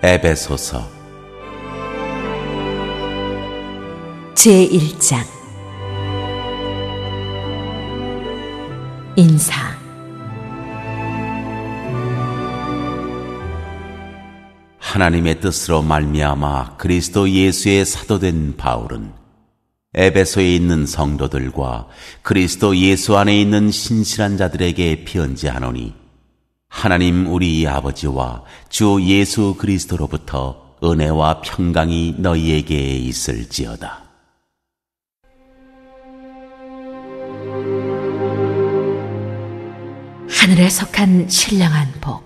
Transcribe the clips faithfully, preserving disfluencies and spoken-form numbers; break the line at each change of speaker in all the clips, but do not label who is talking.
에베소서
제일 장 인사.
하나님의 뜻으로 말미암아 그리스도 예수의 사도된 바울은 에베소에 있는 성도들과 그리스도 예수 안에 있는 신실한 자들에게 편지하노니, 하나님 우리 아버지와 주 예수 그리스도로부터 은혜와 평강이 너희에게 있을지어다.
하늘에 속한 신령한 복.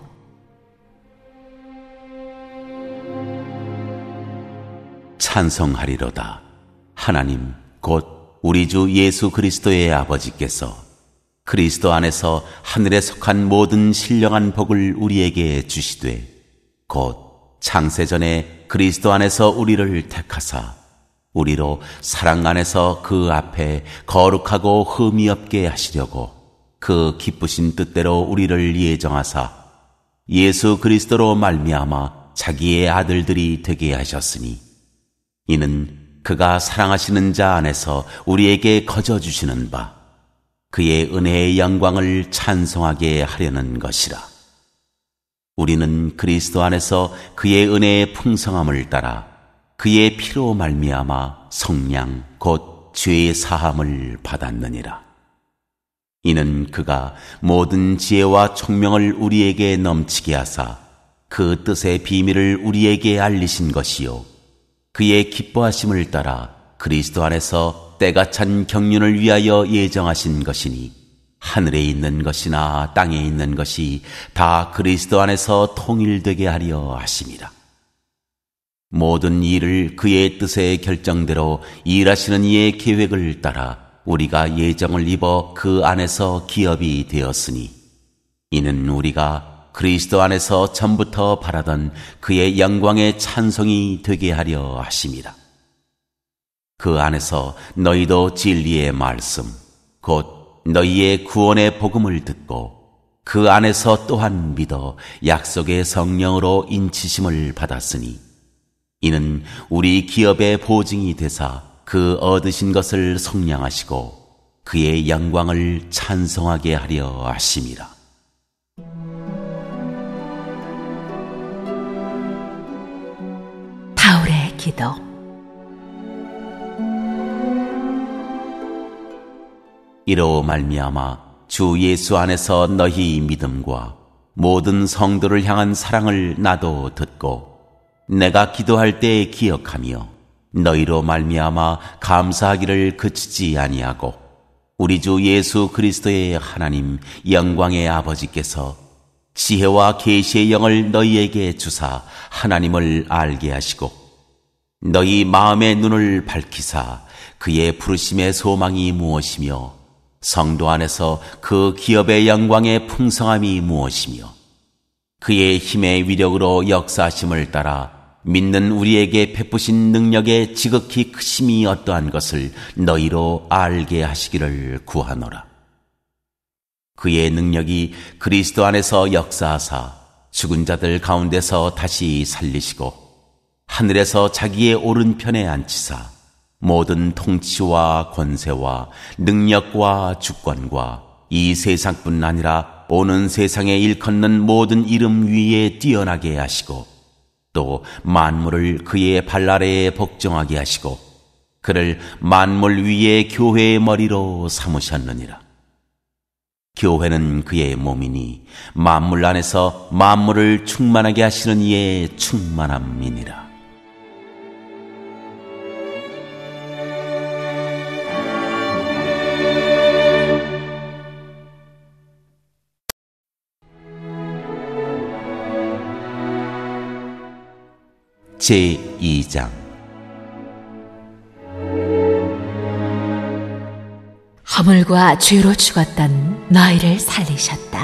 찬송하리로다. 하나님 곧 우리 주 예수 그리스도의 아버지께서 그리스도 안에서 하늘에 속한 모든 신령한 복을 우리에게 주시되, 곧 창세전에 그리스도 안에서 우리를 택하사 우리로 사랑 안에서 그 앞에 거룩하고 흠이 없게 하시려고 그 기쁘신 뜻대로 우리를 예정하사 예수 그리스도로 말미암아 자기의 아들들이 되게 하셨으니, 이는 그가 사랑하시는 자 안에서 우리에게 거저 주시는 바 그의 은혜의 영광을 찬송하게 하려는 것이라. 우리는 그리스도 안에서 그의 은혜의 풍성함을 따라 그의 피로 말미암아 성량 곧 죄의 사함을 받았느니라. 이는 그가 모든 지혜와 총명을 우리에게 넘치게 하사 그 뜻의 비밀을 우리에게 알리신 것이요, 그의 기뻐하심을 따라 그리스도 안에서 때가 찬 경륜을 위하여 예정하신 것이니, 하늘에 있는 것이나 땅에 있는 것이 다 그리스도 안에서 통일되게 하려 하심이라. 모든 일을 그의 뜻의 결정대로 일하시는 이의 계획을 따라 우리가 예정을 입어 그 안에서 기업이 되었으니, 이는 우리가 그리스도 안에서 전부터 바라던 그의 영광의 찬송이 되게 하려 하심이라. 그 안에서 너희도 진리의 말씀 곧 너희의 구원의 복음을 듣고 그 안에서 또한 믿어 약속의 성령으로 인치심을 받았으니, 이는 우리 기업의 보증이 되사 그 얻으신 것을 속량하시고 그의 영광을 찬송하게 하려 하심이라.
바울의 기도.
이로 말미암아 주 예수 안에서 너희 믿음과 모든 성도를 향한 사랑을 나도 듣고 내가 기도할 때 기억하며 너희로 말미암아 감사하기를 그치지 아니하고, 우리 주 예수 그리스도의 하나님 영광의 아버지께서 지혜와 계시의 영을 너희에게 주사 하나님을 알게 하시고 너희 마음의 눈을 밝히사 그의 부르심의 소망이 무엇이며 성도 안에서 그 기업의 영광의 풍성함이 무엇이며 그의 힘의 위력으로 역사하심을 따라 믿는 우리에게 베푸신 능력의 지극히 크심이 어떠한 것을 너희로 알게 하시기를 구하노라. 그의 능력이 그리스도 안에서 역사하사 죽은 자들 가운데서 다시 살리시고 하늘에서 자기의 오른편에 앉히사 모든 통치와 권세와 능력과 주권과 이 세상뿐 아니라 오는 세상에 일컫는 모든 이름 위에 뛰어나게 하시고 또 만물을 그의 발 아래에 복종하게 하시고 그를 만물 위에 교회의 머리로 삼으셨느니라. 교회는 그의 몸이니 만물 안에서 만물을 충만하게 하시는 이의 충만함이니라. 제이 장
허물과 죄로 죽었던 너희를 살리셨다.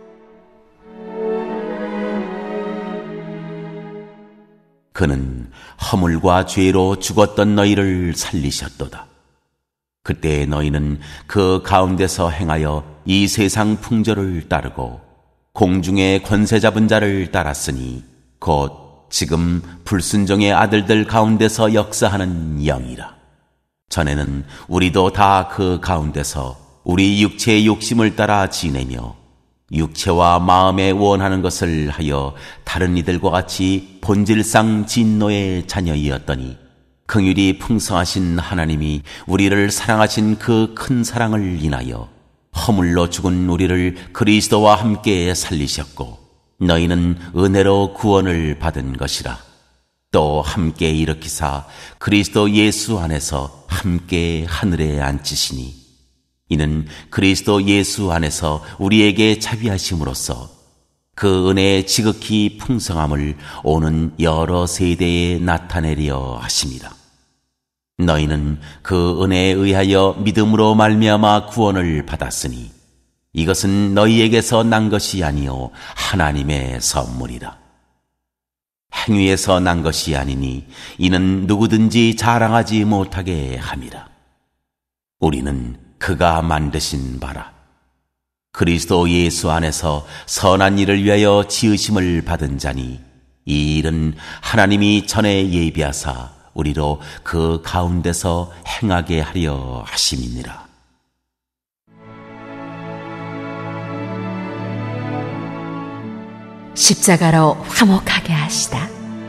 그는 허물과 죄로 죽었던 너희를 살리셨도다. 그때 너희는 그 가운데서 행하여 이 세상 풍조를 따르고 공중의 권세 잡은 자를 따랐으니 곧 지금 불순종의 아들들 가운데서 역사하는 영이라. 전에는 우리도 다 그 가운데서 우리 육체의 욕심을 따라 지내며 육체와 마음에 원하는 것을 하여 다른 이들과 같이 본질상 진노의 자녀이었더니 긍휼이 풍성하신 하나님이 우리를 사랑하신 그 큰 사랑을 인하여 허물로 죽은 우리를 그리스도와 함께 살리셨고 너희는 은혜로 구원을 받은 것이라. 또 함께 일으키사 그리스도 예수 안에서 함께 하늘에 앉히시니 이는 그리스도 예수 안에서 우리에게 자비하심으로써 그 은혜의 지극히 풍성함을 오는 여러 세대에 나타내려 하심이라. 너희는 그 은혜에 의하여 믿음으로 말미암아 구원을 받았으니 이것은 너희에게서 난 것이 아니요 하나님의 선물이라. 행위에서 난 것이 아니니 이는 누구든지 자랑하지 못하게 함이라. 우리는 그가 만드신 바라. 그리스도 예수 안에서 선한 일을 위하여 지으심을 받은 자니 이 일은 하나님이 전에 예비하사 우리로 그 가운데서 행하게 하려 하심이니라.
십자가로 화목하게 하시다.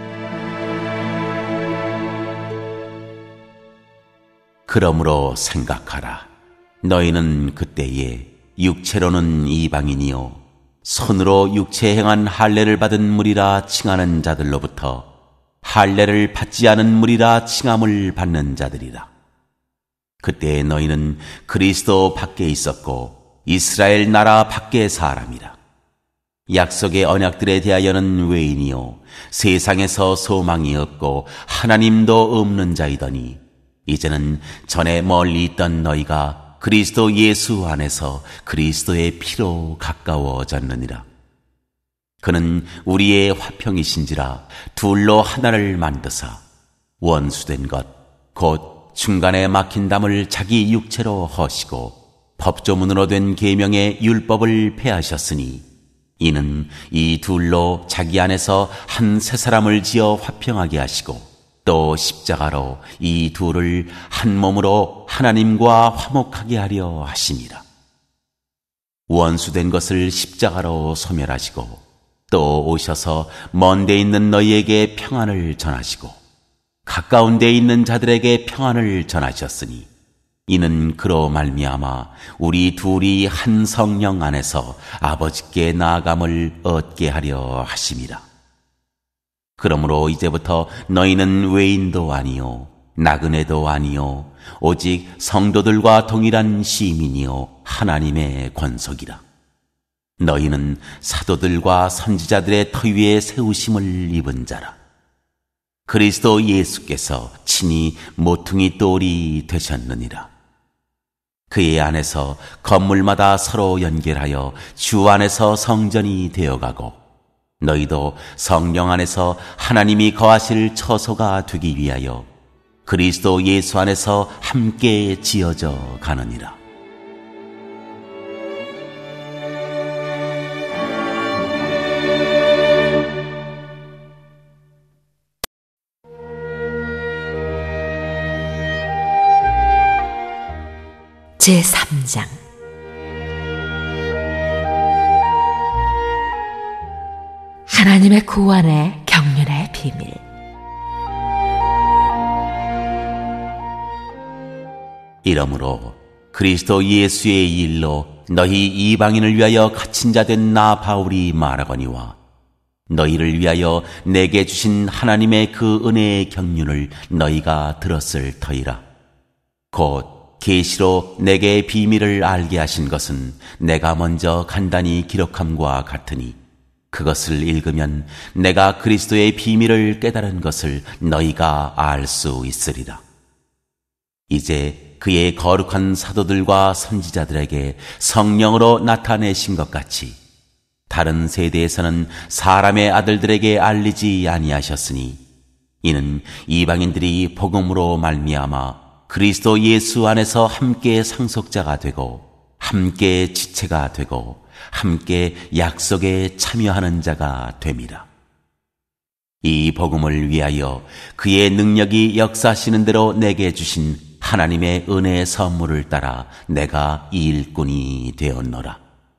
그러므로 생각하라. 너희는 그때에 육체로는 이방인이요 손으로 육체에 행한 할례를 받은 무리라 칭하는 자들로부터 할례를 받지 않은 무리라 칭함을 받는 자들이라. 그때 너희는 그리스도 밖에 있었고 이스라엘 나라 밖의 사람이라. 약속의 언약들에 대하여는 외인이요 세상에서 소망이 없고 하나님도 없는 자이더니 이제는 전에 멀리 있던 너희가 그리스도 예수 안에서 그리스도의 피로 가까워졌느니라. 그는 우리의 화평이신지라 둘로 하나를 만드사 원수된 것 곧 중간에 막힌 담을 자기 육체로 허시고 법조문으로 된 계명의 율법을 폐하셨으니 이는 이 둘로 자기 안에서 한 새 사람을 지어 화평하게 하시고 또 십자가로 이 둘을 한 몸으로 하나님과 화목하게 하려 하심이라. 원수된 것을 십자가로 소멸하시고 또 오셔서 먼 데 있는 너희에게 평안을 전하시고 가까운 데 있는 자들에게 평안을 전하셨으니 이는 그로 말미암아 우리 둘이 한 성령 안에서 아버지께 나아감을 얻게 하려 하심이라. 그러므로 이제부터 너희는 외인도 아니요 나그네도 아니요 오직 성도들과 동일한 시민이요 하나님의 권속이라. 너희는 사도들과 선지자들의 터 위에 세우심을 입은 자라. 그리스도 예수께서 친히 모퉁이 돌이 되셨느니라. 그의 안에서 건물마다 서로 연결하여 주 안에서 성전이 되어가고 너희도 성령 안에서 하나님이 거하실 처소가 되기 위하여 그리스도 예수 안에서 함께 지어져 가느니라.
제삼 장 하나님의 구원의 경륜의 비밀.
이러므로 그리스도 예수의 일로 너희 이방인을 위하여 갇힌 자 된 나 바울이 말하거니와 너희를 위하여 내게 주신 하나님의 그 은혜의 경륜을 너희가 들었을 터이라. 곧 계시로 내게 비밀을 알게 하신 것은 내가 먼저 간단히 기록함과 같으니 그것을 읽으면 내가 그리스도의 비밀을 깨달은 것을 너희가 알 수 있으리라. 이제 그의 거룩한 사도들과 선지자들에게 성령으로 나타내신 것 같이 다른 세대에서는 사람의 아들들에게 알리지 아니하셨으니 이는 이방인들이 복음으로 말미암아 그리스도 예수 안에서 함께 상속자가 되고 함께 지체가 되고 함께 약속에 참여하는 자가 됨이라. 이 복음을 위하여 그의 능력이 역사하시는 대로 내게 주신 하나님의 은혜의 선물을 따라 내가 이 일꾼이 되었노라.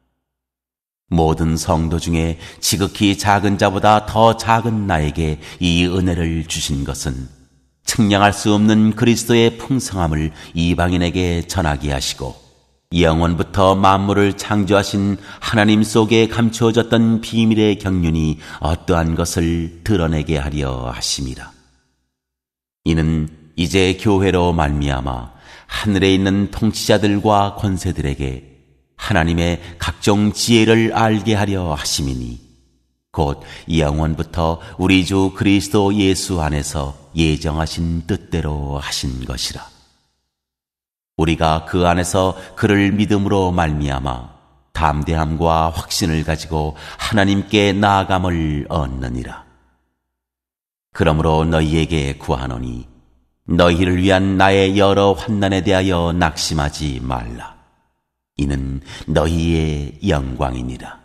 모든 성도 중에 지극히 작은 자보다 더 작은 나에게 이 은혜를 주신 것은 측량할 수 없는 그리스도의 풍성함을 이방인에게 전하게 하시고 영원부터 만물을 창조하신 하나님 속에 감추어졌던 비밀의 경륜이 어떠한 것을 드러내게 하려 하심이라. 이는 이제 교회로 말미암아 하늘에 있는 통치자들과 권세들에게 하나님의 각종 지혜를 알게 하려 하심이니 곧 영원부터 우리 주 그리스도 예수 안에서 예정하신 뜻대로 하신 것이라. 우리가 그 안에서 그를 믿음으로 말미암아 담대함과 확신을 가지고 하나님께 나아감을 얻느니라. 그러므로 너희에게 구하노니 너희를 위한 나의 여러 환난에 대하여 낙심하지 말라. 이는 너희의 영광이니라.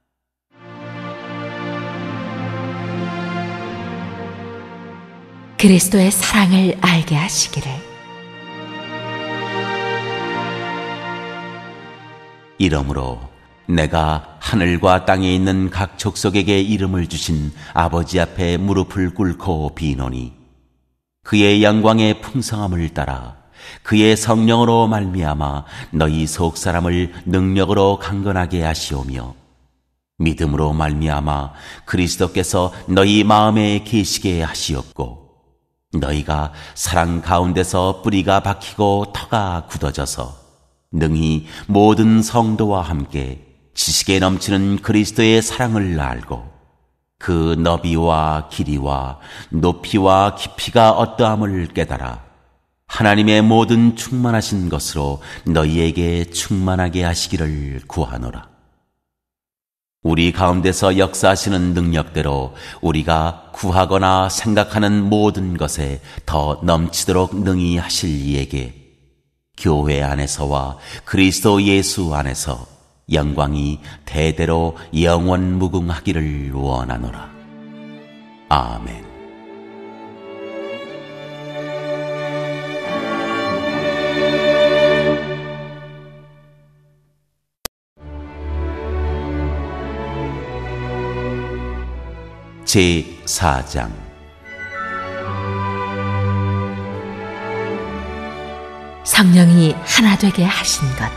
그리스도의 사랑을 알게 하시기를.
이러므로 내가 하늘과 땅에 있는 각 족속에게 이름을 주신 아버지 앞에 무릎을 꿇고 비노니 그의 영광의 풍성함을 따라 그의 성령으로 말미암아 너희 속 사람을 능력으로 강건하게 하시오며 믿음으로 말미암아 그리스도께서 너희 마음에 계시게 하시옵고 너희가 사랑 가운데서 뿌리가 박히고 터가 굳어져서 능히 모든 성도와 함께 지식에 넘치는 그리스도의 사랑을 알고 그 너비와 길이와 높이와 깊이가 어떠함을 깨달아 하나님의 모든 충만하신 것으로 너희에게 충만하게 하시기를 구하노라. 우리 가운데서 역사하시는 능력대로 우리가 구하거나 생각하는 모든 것에 더 넘치도록 능히 하실 이에게 교회 안에서와 그리스도 예수 안에서 영광이 대대로 영원 무궁하기를 원하노라. 아멘. 제사 장
성령이 하나 되게 하신 것.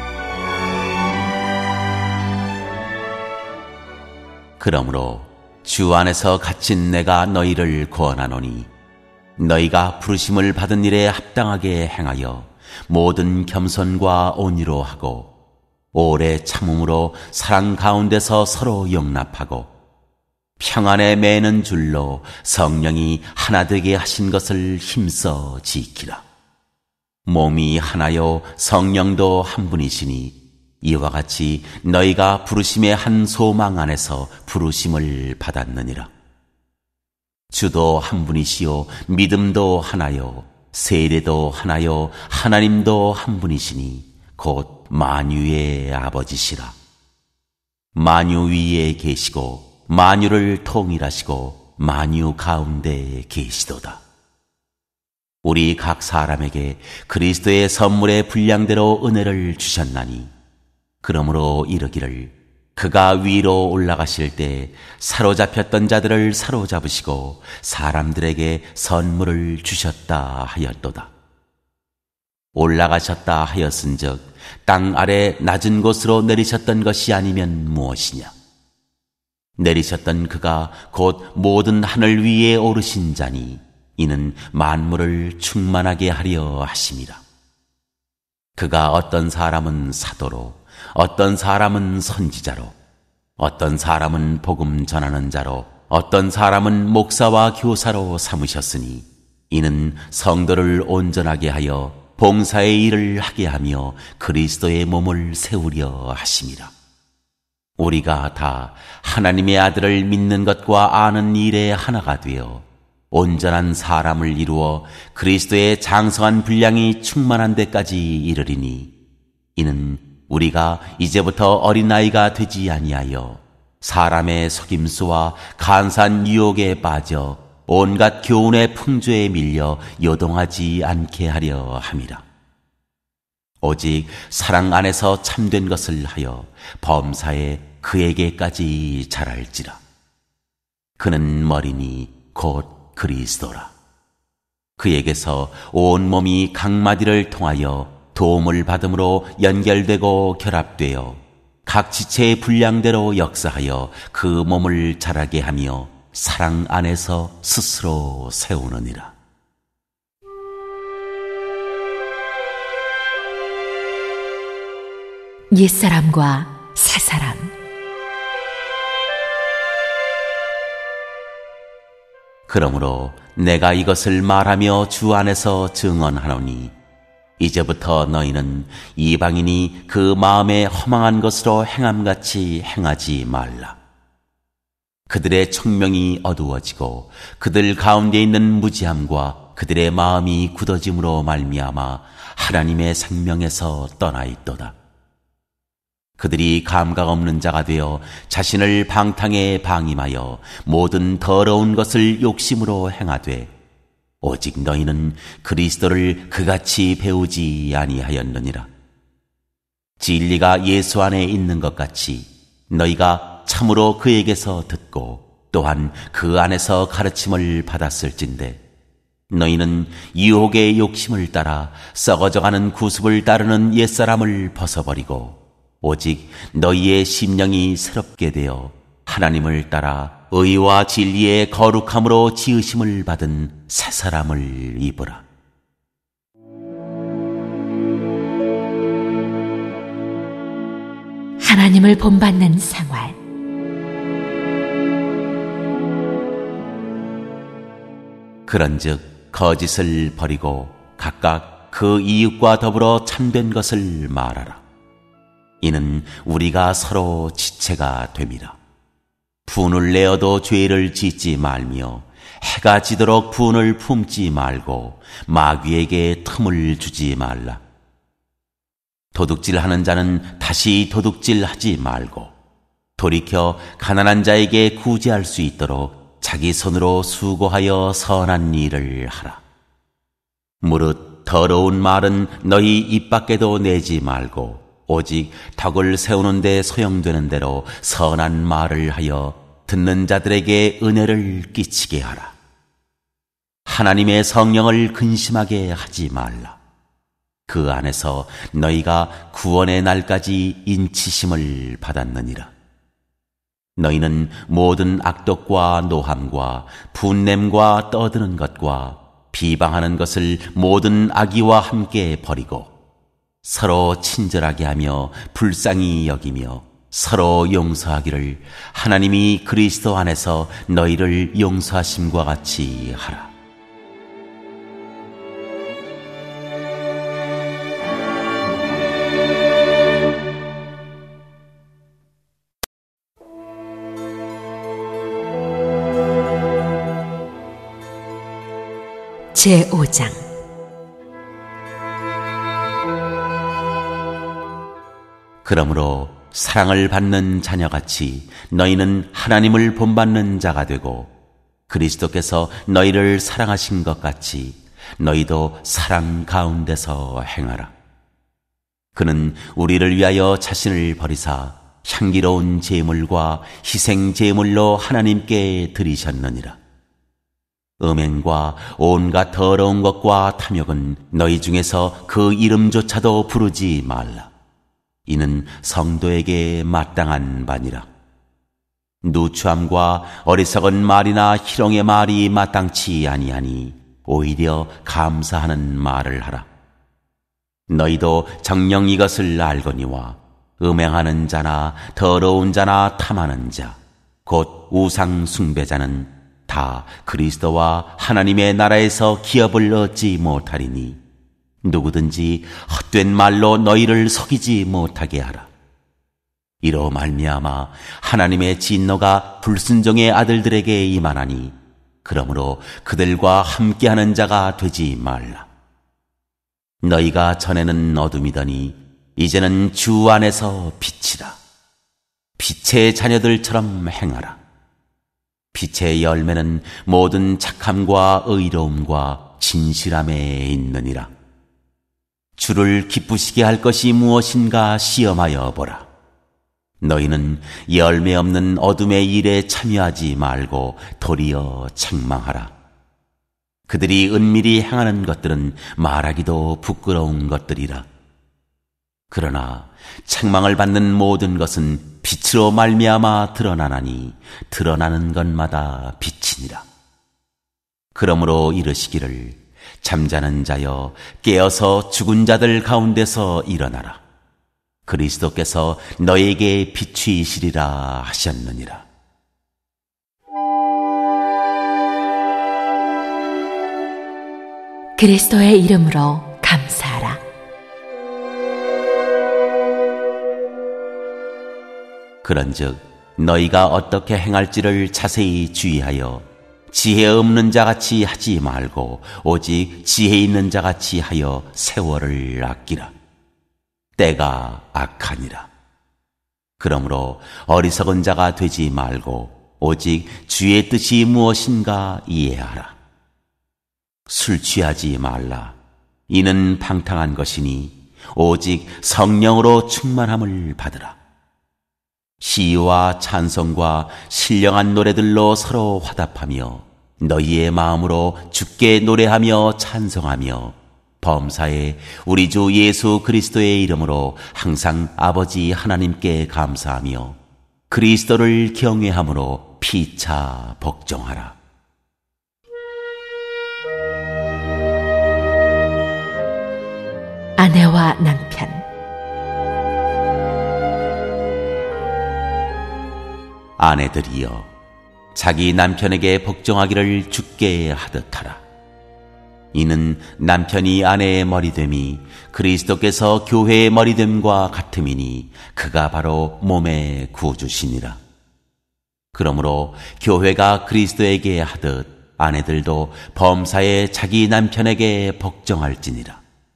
그러므로 주 안에서 갇힌 내가 너희를 권하노니 너희가 부르심을 받은 일에 합당하게 행하여 모든 겸손과 온유로 하고 오래 참음으로 사랑 가운데서 서로 용납하고 평안에 매는 줄로 성령이 하나 되게 하신 것을 힘써 지키라. 몸이 하나요 성령도 한 분이시니 이와 같이 너희가 부르심의 한 소망 안에서 부르심을 받았느니라. 주도 한 분이시요 믿음도 하나요 세례도 하나요 하나님도 한 분이시니 곧 만유의 아버지시라. 만유 위에 계시고 만유를 통일하시고 만유 가운데 계시도다. 우리 각 사람에게 그리스도의 선물의 분량대로 은혜를 주셨나니 그러므로 이르기를 그가 위로 올라가실 때 사로잡혔던 자들을 사로잡으시고 사람들에게 선물을 주셨다 하였도다. 올라가셨다 하였은즉 땅 아래 낮은 곳으로 내리셨던 것이 아니면 무엇이냐. 내리셨던 그가 곧 모든 하늘 위에 오르신 자니 이는 만물을 충만하게 하려 하심이라. 그가 어떤 사람은 사도로 어떤 사람은 선지자로 어떤 사람은 복음 전하는 자로 어떤 사람은 목사와 교사로 삼으셨으니 이는 성도를 온전하게 하여 봉사의 일을 하게 하며 그리스도의 몸을 세우려 하심이라. 우리가 다 하나님의 아들을 믿는 것과 아는 일에 하나가 되어 온전한 사람을 이루어 그리스도의 장성한 분량이 충만한 데까지 이르리니 이는 우리가 이제부터 어린아이가 되지 아니하여 사람의 속임수와 간사한 유혹에 빠져 온갖 교훈의 풍조에 밀려 요동하지 않게 하려 함이라. 오직 사랑 안에서 참된 것을 하여 범사에 그에게까지 자랄지라. 그는 머리니 곧 그리스도라. 그에게서 온 몸이 각 마디를 통하여 도움을 받음으로 연결되고 결합되어 각 지체의 분량대로 역사하여 그 몸을 자라게 하며 사랑 안에서 스스로 세우느니라.
옛사람과 새사람.
그러므로 내가 이것을 말하며 주 안에서 증언하노니 이제부터 너희는 이방인이 그 마음에 허망한 것으로 행함같이 행하지 말라. 그들의 청명이 어두워지고 그들 가운데 있는 무지함과 그들의 마음이 굳어짐으로 말미암아 하나님의 생명에서 떠나 있도다. 그들이 감각 없는 자가 되어 자신을 방탕에 방임하여 모든 더러운 것을 욕심으로 행하되 오직 너희는 그리스도를 그같이 배우지 아니하였느니라. 진리가 예수 안에 있는 것 같이 너희가 참으로 그에게서 듣고 또한 그 안에서 가르침을 받았을진데 너희는 유혹의 욕심을 따라 썩어져가는 구습을 따르는 옛사람을 벗어버리고 오직 너희의 심령이 새롭게 되어 하나님을 따라 의와 진리의 거룩함으로 지으심을 받은 새 사람을 입으라.
하나님을 본받는 생활.
그런즉 거짓을 버리고 각각 그 이웃과 더불어 참된 것을 말하라. 이는 우리가 서로 지체가 됨이라. 분을 내어도 죄를 짓지 말며 해가 지도록 분을 품지 말고 마귀에게 틈을 주지 말라. 도둑질하는 자는 다시 도둑질하지 말고 돌이켜 가난한 자에게 구제할 수 있도록 자기 손으로 수고하여 선한 일을 하라. 무릇 더러운 말은 너희 입 밖에도 내지 말고 오직 덕을 세우는 데 소용되는 대로 선한 말을 하여 듣는 자들에게 은혜를 끼치게 하라. 하나님의 성령을 근심하게 하지 말라. 그 안에서 너희가 구원의 날까지 인치심을 받았느니라. 너희는 모든 악독과 노함과 분냄과 떠드는 것과 비방하는 것을 모든 악의와 함께 버리고 서로 친절하게 하며 불쌍히 여기며 서로 용서하기를 하나님이 그리스도 안에서 너희를 용서하심과 같이 하라.
제오 장.
그러므로 사랑을 받는 자녀같이 너희는 하나님을 본받는 자가 되고 그리스도께서 너희를 사랑하신 것 같이 너희도 사랑 가운데서 행하라. 그는 우리를 위하여 자신을 버리사 향기로운 제물과 희생 제물로 하나님께 드리셨느니라. 음행과 온갖 더러운 것과 탐욕은 너희 중에서 그 이름조차도 부르지 말라. 이는 성도에게 마땅한 바니라. 누추함과 어리석은 말이나 희롱의 말이 마땅치 아니하니 오히려 감사하는 말을 하라. 너희도 정녕 이것을 알거니와 음행하는 자나 더러운 자나 탐하는 자, 곧 우상 숭배자는 다 그리스도와 하나님의 나라에서 기업을 얻지 못하리니 누구든지 헛된 말로 너희를 속이지 못하게 하라. 이로 말미암아 하나님의 진노가 불순종의 아들들에게 임하나니 그러므로 그들과 함께하는 자가 되지 말라. 너희가 전에는 어둠이더니 이제는 주 안에서 빛이라. 빛의 자녀들처럼 행하라. 빛의 열매는 모든 착함과 의로움과 진실함에 있느니라. 주를 기쁘시게 할 것이 무엇인가 시험하여 보라. 너희는 열매 없는 어둠의 일에 참여하지 말고 도리어 책망하라. 그들이 은밀히 행하는 것들은 말하기도 부끄러운 것들이라. 그러나 책망을 받는 모든 것은 빛으로 말미암아 드러나나니 드러나는 것마다 빛이니라. 그러므로 이르시기를 잠자는 자여 깨어서 죽은 자들 가운데서 일어나라. 그리스도께서 너에게 비추이시리라 하셨느니라.
그리스도의 이름으로 감사하라.
그런즉 너희가 어떻게 행할지를 자세히 주의하여 지혜 없는 자같이 하지 말고 오직 지혜 있는 자같이 하여 세월을 아끼라. 때가 악하니라. 그러므로 어리석은 자가 되지 말고 오직 주의 뜻이 무엇인가 이해하라. 술 취하지 말라. 이는 방탕한 것이니 오직 성령으로 충만함을 받으라. 시와 찬송과 신령한 노래들로 서로 화답하며 너희의 마음으로 주께 노래하며 찬송하며 범사에 우리 주 예수 그리스도의 이름으로 항상 아버지 하나님께 감사하며 그리스도를 경외함으로 피차 복종하라.
아내와 남편.
아내들이여 자기 남편에게 복종하기를 주께 하듯하라. 이는 남편이 아내의 머리됨이 그리스도께서 교회의 머리됨과 같음이니 그가 바로 몸의 구주시니라. 그러므로 교회가 그리스도에게 하듯 아내들도 범사에 자기 남편에게 복종할지니라.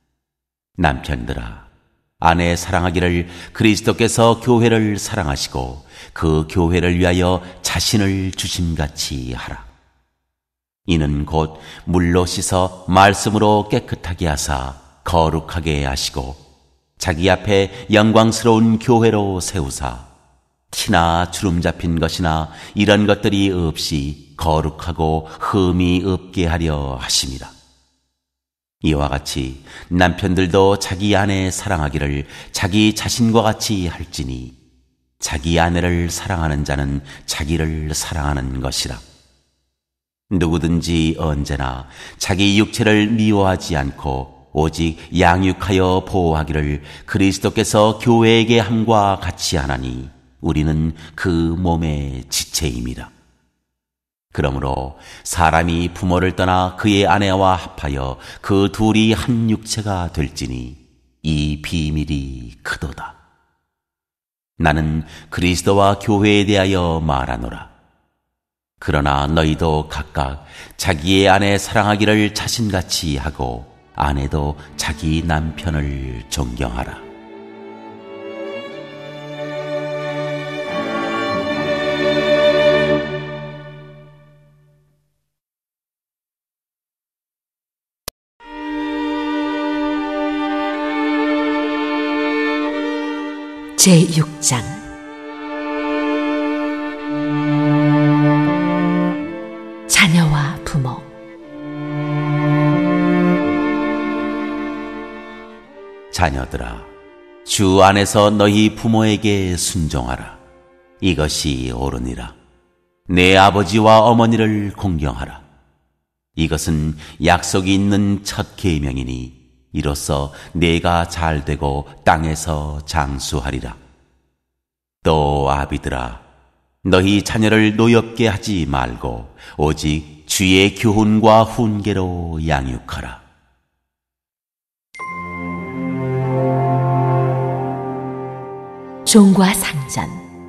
남편들아, 아내 사랑하기를 그리스도께서 교회를 사랑하시고 그 교회를 위하여 자신을 주심같이 하라. 이는 곧 물로 씻어 말씀으로 깨끗하게 하사 거룩하게 하시고 자기 앞에 영광스러운 교회로 세우사 티나 주름 잡힌 것이나 이런 것들이 없이 거룩하고 흠이 없게 하려 하심이라. 이와 같이 남편들도 자기 아내 사랑하기를 자기 자신과 같이 할지니 자기 아내를 사랑하는 자는 자기를 사랑하는 것이라. 누구든지 언제나 자기 육체를 미워하지 않고 오직 양육하여 보호하기를 그리스도께서 교회에게 함과 같이 하나니 우리는 그 몸의 지체임이라. 그러므로 사람이 부모를 떠나 그의 아내와 합하여 그 둘이 한 육체가 될지니 이 비밀이 크도다. 나는 그리스도와 교회에 대하여 말하노라. 그러나 너희도 각각 자기의 아내 사랑하기를 자신같이 하고 아내도 자기 남편을 존경하라.
제육 장. 자녀와 부모.
자녀들아, 주 안에서 너희 부모에게 순종하라. 이것이 옳으니라. 내 아버지와 어머니를 공경하라. 이것은 약속이 있는 첫 계명이니 이로써 내가 잘되고 땅에서 장수하리라. 또 아비들아, 너희 자녀를 노엽게 하지 말고 오직 주의 교훈과 훈계로 양육하라.
종과 상전.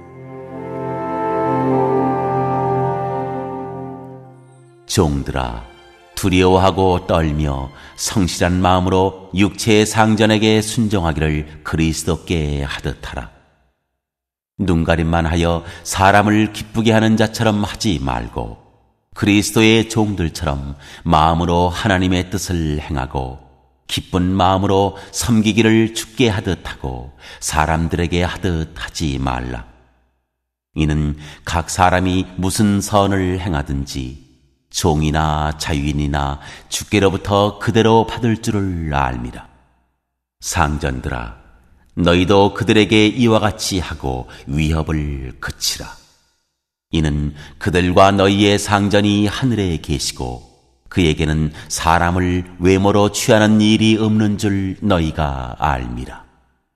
종들아, 두려워하고 떨며 성실한 마음으로 육체의 상전에게 순종하기를 그리스도께 하듯하라. 눈가림만 하여 사람을 기쁘게 하는 자처럼 하지 말고 그리스도의 종들처럼 마음으로 하나님의 뜻을 행하고 기쁜 마음으로 섬기기를 주께 하듯 하고 사람들에게 하듯 하지 말라. 이는 각 사람이 무슨 선을 행하든지 종이나 자유인이나 주께로부터 그대로 받을 줄을 알미라. 상전들아, 너희도 그들에게 이와 같이 하고 위협을 그치라. 이는 그들과 너희의 상전이 하늘에 계시고 그에게는 사람을 외모로 취하는 일이 없는 줄 너희가 알미라.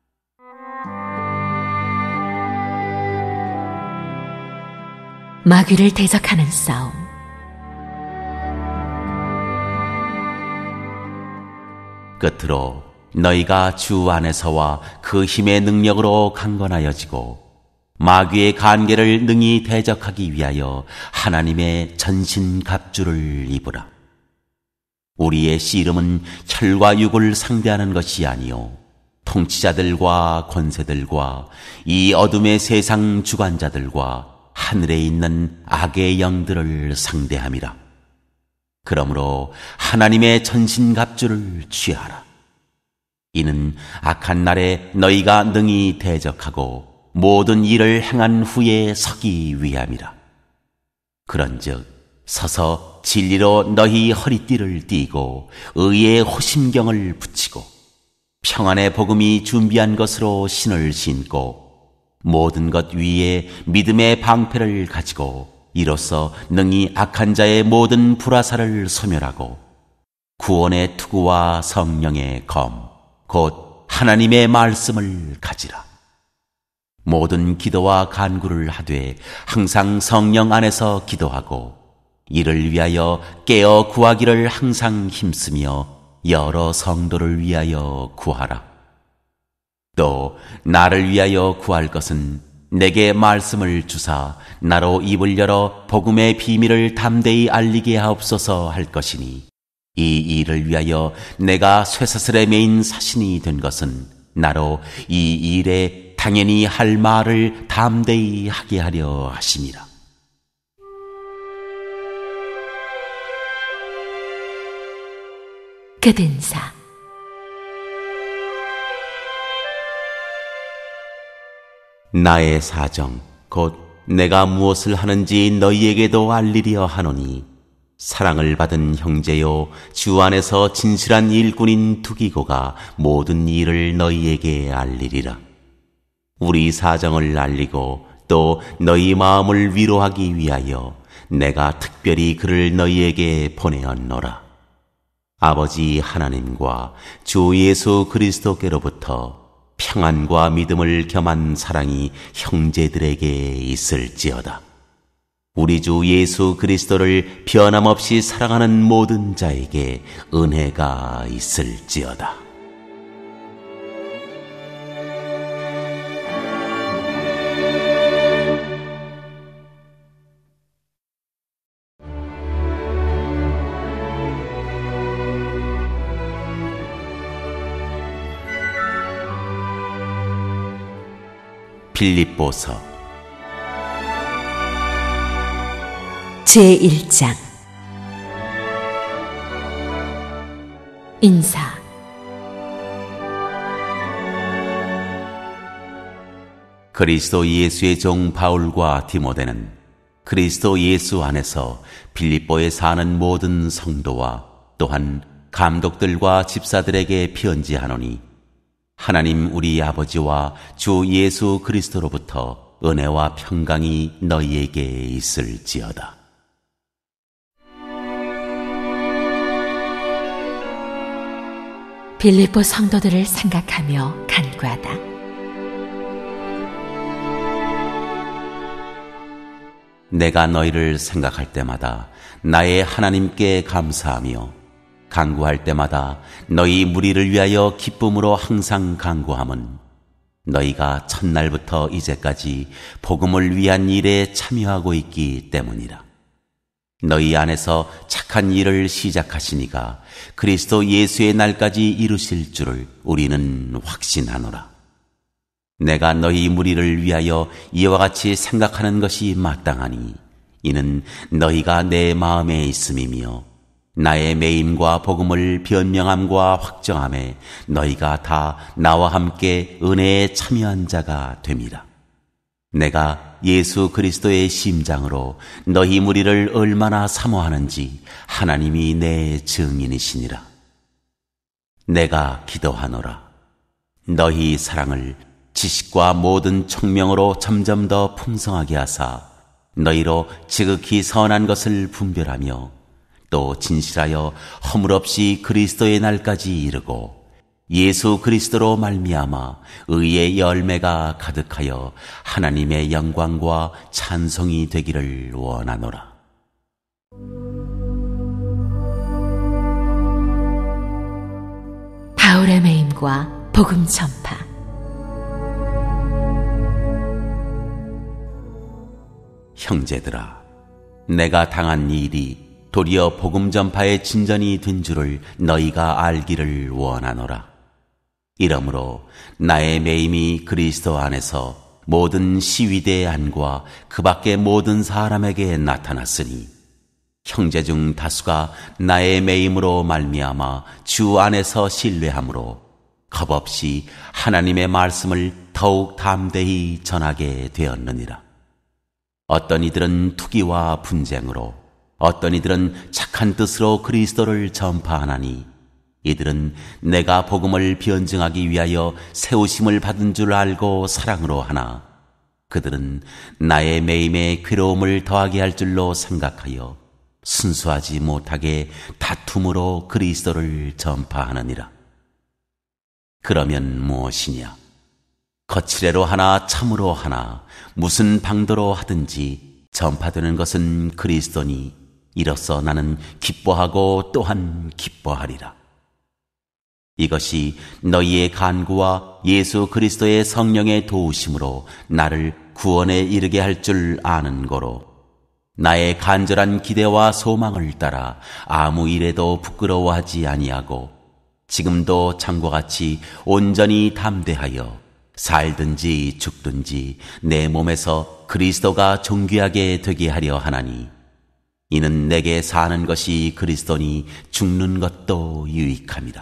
마귀를 대적하는 싸움.
끝으로 너희가 주 안에서와 그 힘의 능력으로 강건하여지고 마귀의 간계를 능히 대적하기 위하여 하나님의 전신갑주를 입으라. 우리의 씨름은 혈과 육을 상대하는 것이 아니요 통치자들과 권세들과 이 어둠의 세상 주관자들과 하늘에 있는 악의 영들을 상대함이라. 그러므로 하나님의 전신갑주를 취하라. 이는 악한 날에 너희가 능히 대적하고 모든 일을 행한 후에 서기 위함이라. 그런즉 서서 진리로 너희 허리띠를 띠고 의의 호심경을 붙이고 평안의 복음이 준비한 것으로 신을 신고 모든 것 위에 믿음의 방패를 가지고 이로써 능히 악한 자의 모든 불화살을 소멸하고 구원의 투구와 성령의 검 곧 하나님의 말씀을 가지라. 모든 기도와 간구를 하되 항상 성령 안에서 기도하고 이를 위하여 깨어 구하기를 항상 힘쓰며 여러 성도를 위하여 구하라. 또 나를 위하여 구할 것은 내게 말씀을 주사 나로 입을 열어 복음의 비밀을 담대히 알리게 하옵소서 할 것이니 이 일을 위하여 내가 쇠사슬에 매인 사신이 된 것은 나로 이 일에 당연히 할 말을 담대히 하게 하려 하심이라.
끝인사.
나의 사정 곧 내가 무엇을 하는지 너희에게도 알리려 하노니 사랑을 받은 형제요 주 안에서 진실한 일꾼인 두기고가 모든 일을 너희에게 알리리라. 우리 사정을 알리고 또 너희 마음을 위로하기 위하여 내가 특별히 그를 너희에게 보내었노라. 아버지 하나님과 주 예수 그리스도께로부터 평안과 믿음을 겸한 사랑이 형제들에게 있을지어다. 우리 주 예수 그리스도를 변함없이 사랑하는 모든 자에게 은혜가 있을지어다. 빌립보서
제일 장. 인사.
그리스도 예수의 종 바울과 디모데는 그리스도 예수 안에서 빌립보에 사는 모든 성도와 또한 감독들과 집사들에게 편지하노니 하나님 우리 아버지와 주 예수 그리스도로부터 은혜와 평강이 너희에게 있을지어다.
빌립보 성도들을 생각하며 간구하다.
내가 너희를 생각할 때마다 나의 하나님께 감사하며 간구할 때마다 너희 무리를 위하여 기쁨으로 항상 간구함은 너희가 첫날부터 이제까지 복음을 위한 일에 참여하고 있기 때문이라. 너희 안에서 착한 일을 시작하시니가 그리스도 예수의 날까지 이루실 줄을 우리는 확신하노라. 내가 너희 무리를 위하여 이와 같이 생각하는 것이 마땅하니 이는 너희가 내 마음에 있음이며 나의 매임과 복음을 변명함과 확정함에 너희가 다 나와 함께 은혜에 참여한 자가 됨이라. 내가 예수 그리스도의 심장으로 너희 무리를 얼마나 사모하는지 하나님이 내 증인이시니라. 내가 기도하노라. 너희 사랑을 지식과 모든 총명으로 점점 더 풍성하게 하사 너희로 지극히 선한 것을 분별하며 또 진실하여 허물 없이 그리스도의 날까지 이르고 예수 그리스도로 말미암아 의의 열매가 가득하여 하나님의 영광과 찬송이 되기를 원하노라.
바울의 매임과 복음 전파.
형제들아, 내가 당한 이 일이 도리어 복음 전파의 진전이 된 줄을 너희가 알기를 원하노라. 이러므로 나의 매임이 그리스도 안에서 모든 시위대 안과 그 밖의 모든 사람에게 나타났으니 형제 중 다수가 나의 매임으로 말미암아 주 안에서 신뢰함으로 겁없이 하나님의 말씀을 더욱 담대히 전하게 되었느니라. 어떤 이들은 투기와 분쟁으로, 어떤 이들은 착한 뜻으로 그리스도를 전파하나니 이들은 내가 복음을 변증하기 위하여 세우심을 받은 줄 알고 사랑으로 하나 그들은 나의 매임에 괴로움을 더하게 할 줄로 생각하여 순수하지 못하게 다툼으로 그리스도를 전파하느니라. 그러면 무엇이냐? 거칠애로 하나 참으로 하나 무슨 방도로 하든지 전파되는 것은 그리스도니 이로써 나는 기뻐하고 또한 기뻐하리라. 이것이 너희의 간구와 예수 그리스도의 성령의 도우심으로 나를 구원에 이르게 할 줄 아는 거로 나의 간절한 기대와 소망을 따라 아무 일에도 부끄러워하지 아니하고 지금도 창과 같이 온전히 담대하여 살든지 죽든지 내 몸에서 그리스도가 존귀하게 되게 하려 하나니 이는 내게 사는 것이 그리스도니 죽는 것도 유익함이라.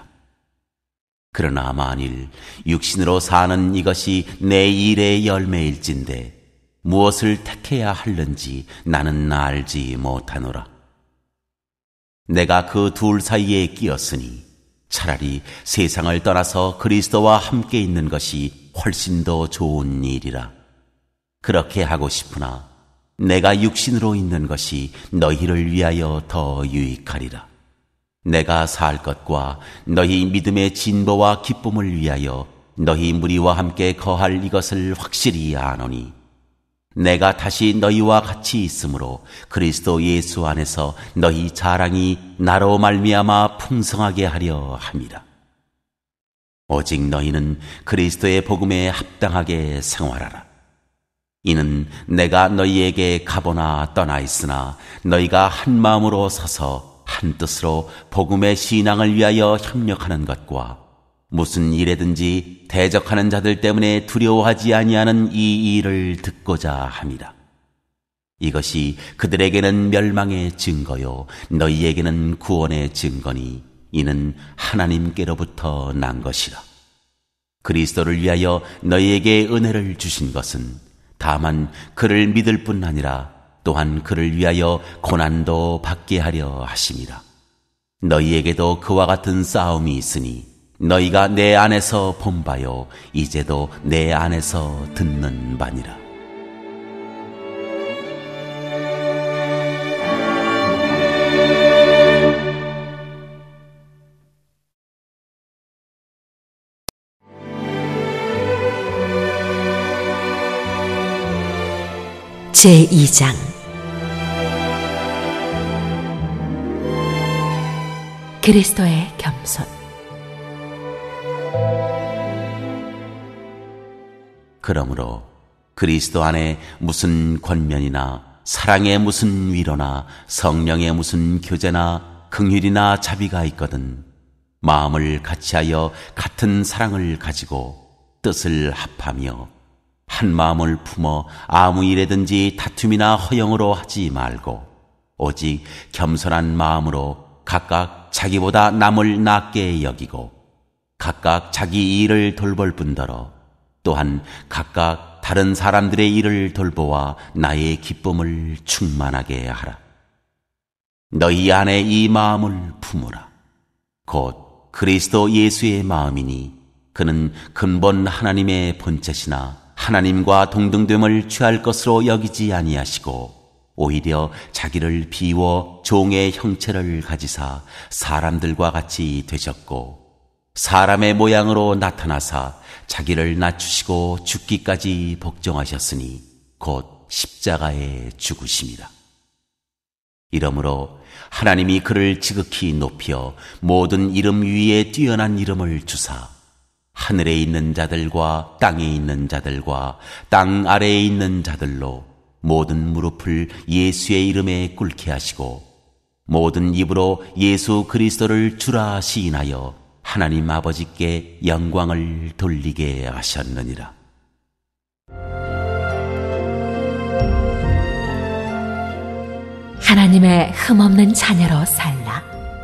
그러나 만일 육신으로 사는 이것이 내 일의 열매일진데 무엇을 택해야 할는지 나는 알지 못하노라. 내가 그 둘 사이에 끼었으니 차라리 세상을 떠나서 그리스도와 함께 있는 것이 훨씬 더 좋은 일이라. 그렇게 하고 싶으나 내가 육신으로 있는 것이 너희를 위하여 더 유익하리라. 내가 살 것과 너희 믿음의 진보와 기쁨을 위하여 너희 무리와 함께 거할 이것을 확실히 아노니 내가 다시 너희와 같이 있으므로 그리스도 예수 안에서 너희 자랑이 나로 말미암아 풍성하게 하려 함이라. 오직 너희는 그리스도의 복음에 합당하게 생활하라. 이는 내가 너희에게 가보나 떠나 있으나 너희가 한 마음으로 서서 한 뜻으로 복음의 신앙을 위하여 협력하는 것과 무슨 일에든지 대적하는 자들 때문에 두려워하지 아니하는 이 일을 듣고자 함이라. 이것이 그들에게는 멸망의 증거요 너희에게는 구원의 증거니 이는 하나님께로부터 난 것이라. 그리스도를 위하여 너희에게 은혜를 주신 것은 다만 그를 믿을 뿐 아니라 또한 그를 위하여 고난도 받게 하려 하심이라. 너희에게도 그와 같은 싸움이 있으니 너희가 내 안에서 본 바요 이제도 내 안에서 듣는 바니라.
제이 장 그리스도의 겸손.
그러므로 그리스도 안에 무슨 권면이나 사랑의 무슨 위로나 성령의 무슨 교제나 긍휼이나 자비가 있거든 마음을 같이하여 같은 사랑을 가지고 뜻을 합하며 한 마음을 품어 아무 일에든지 다툼이나 허영으로 하지 말고 오직 겸손한 마음으로 각각 자기보다 남을 낮게 여기고 각각 자기 일을 돌볼 뿐더러 또한 각각 다른 사람들의 일을 돌보아 나의 기쁨을 충만하게 하라. 너희 안에 이 마음을 품으라. 곧 그리스도 예수의 마음이니 그는 근본 하나님의 본체시나 하나님과 동등됨을 취할 것으로 여기지 아니하시고 오히려 자기를 비워 종의 형체를 가지사 사람들과 같이 되셨고 사람의 모양으로 나타나사 자기를 낮추시고 죽기까지 복종하셨으니 곧 십자가에 죽으심이라. 이러므로 하나님이 그를 지극히 높여 모든 이름 위에 뛰어난 이름을 주사 하늘에 있는 자들과 땅에 있는 자들과 땅 아래에 있는 자들로 모든 무릎을 예수의 이름에 꿇게 하시고 모든 입으로 예수 그리스도를 주라 시인하여 하나님 아버지께 영광을 돌리게 하셨느니라.
하나님의 흠없는 자녀로 살라.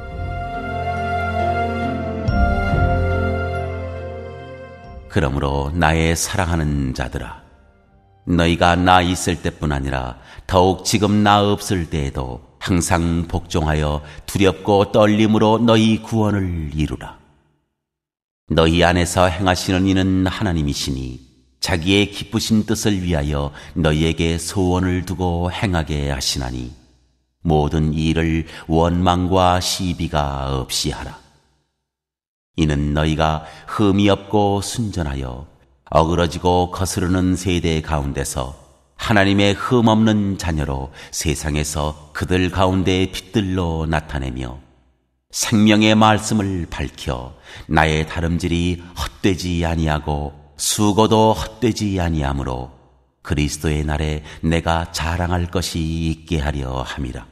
그러므로 나의 사랑하는 자들아, 너희가 나 있을 때뿐 아니라 더욱 지금 나 없을 때에도 항상 복종하여 두렵고 떨림으로 너희 구원을 이루라. 너희 안에서 행하시는 이는 하나님이시니 자기의 기쁘신 뜻을 위하여 너희에게 소원을 두고 행하게 하시나니 모든 일을 원망과 시비가 없이 하라. 이는 너희가 흠이 없고 순전하여 어그러지고 거스르는 세대 가운데서 하나님의 흠 없는 자녀로 세상에서 그들 가운데 빛들로 나타내며 생명의 말씀을 밝혀 나의 다름질이 헛되지 아니하고 수고도 헛되지 아니하므로 그리스도의 날에 내가 자랑할 것이 있게 하려 함이라.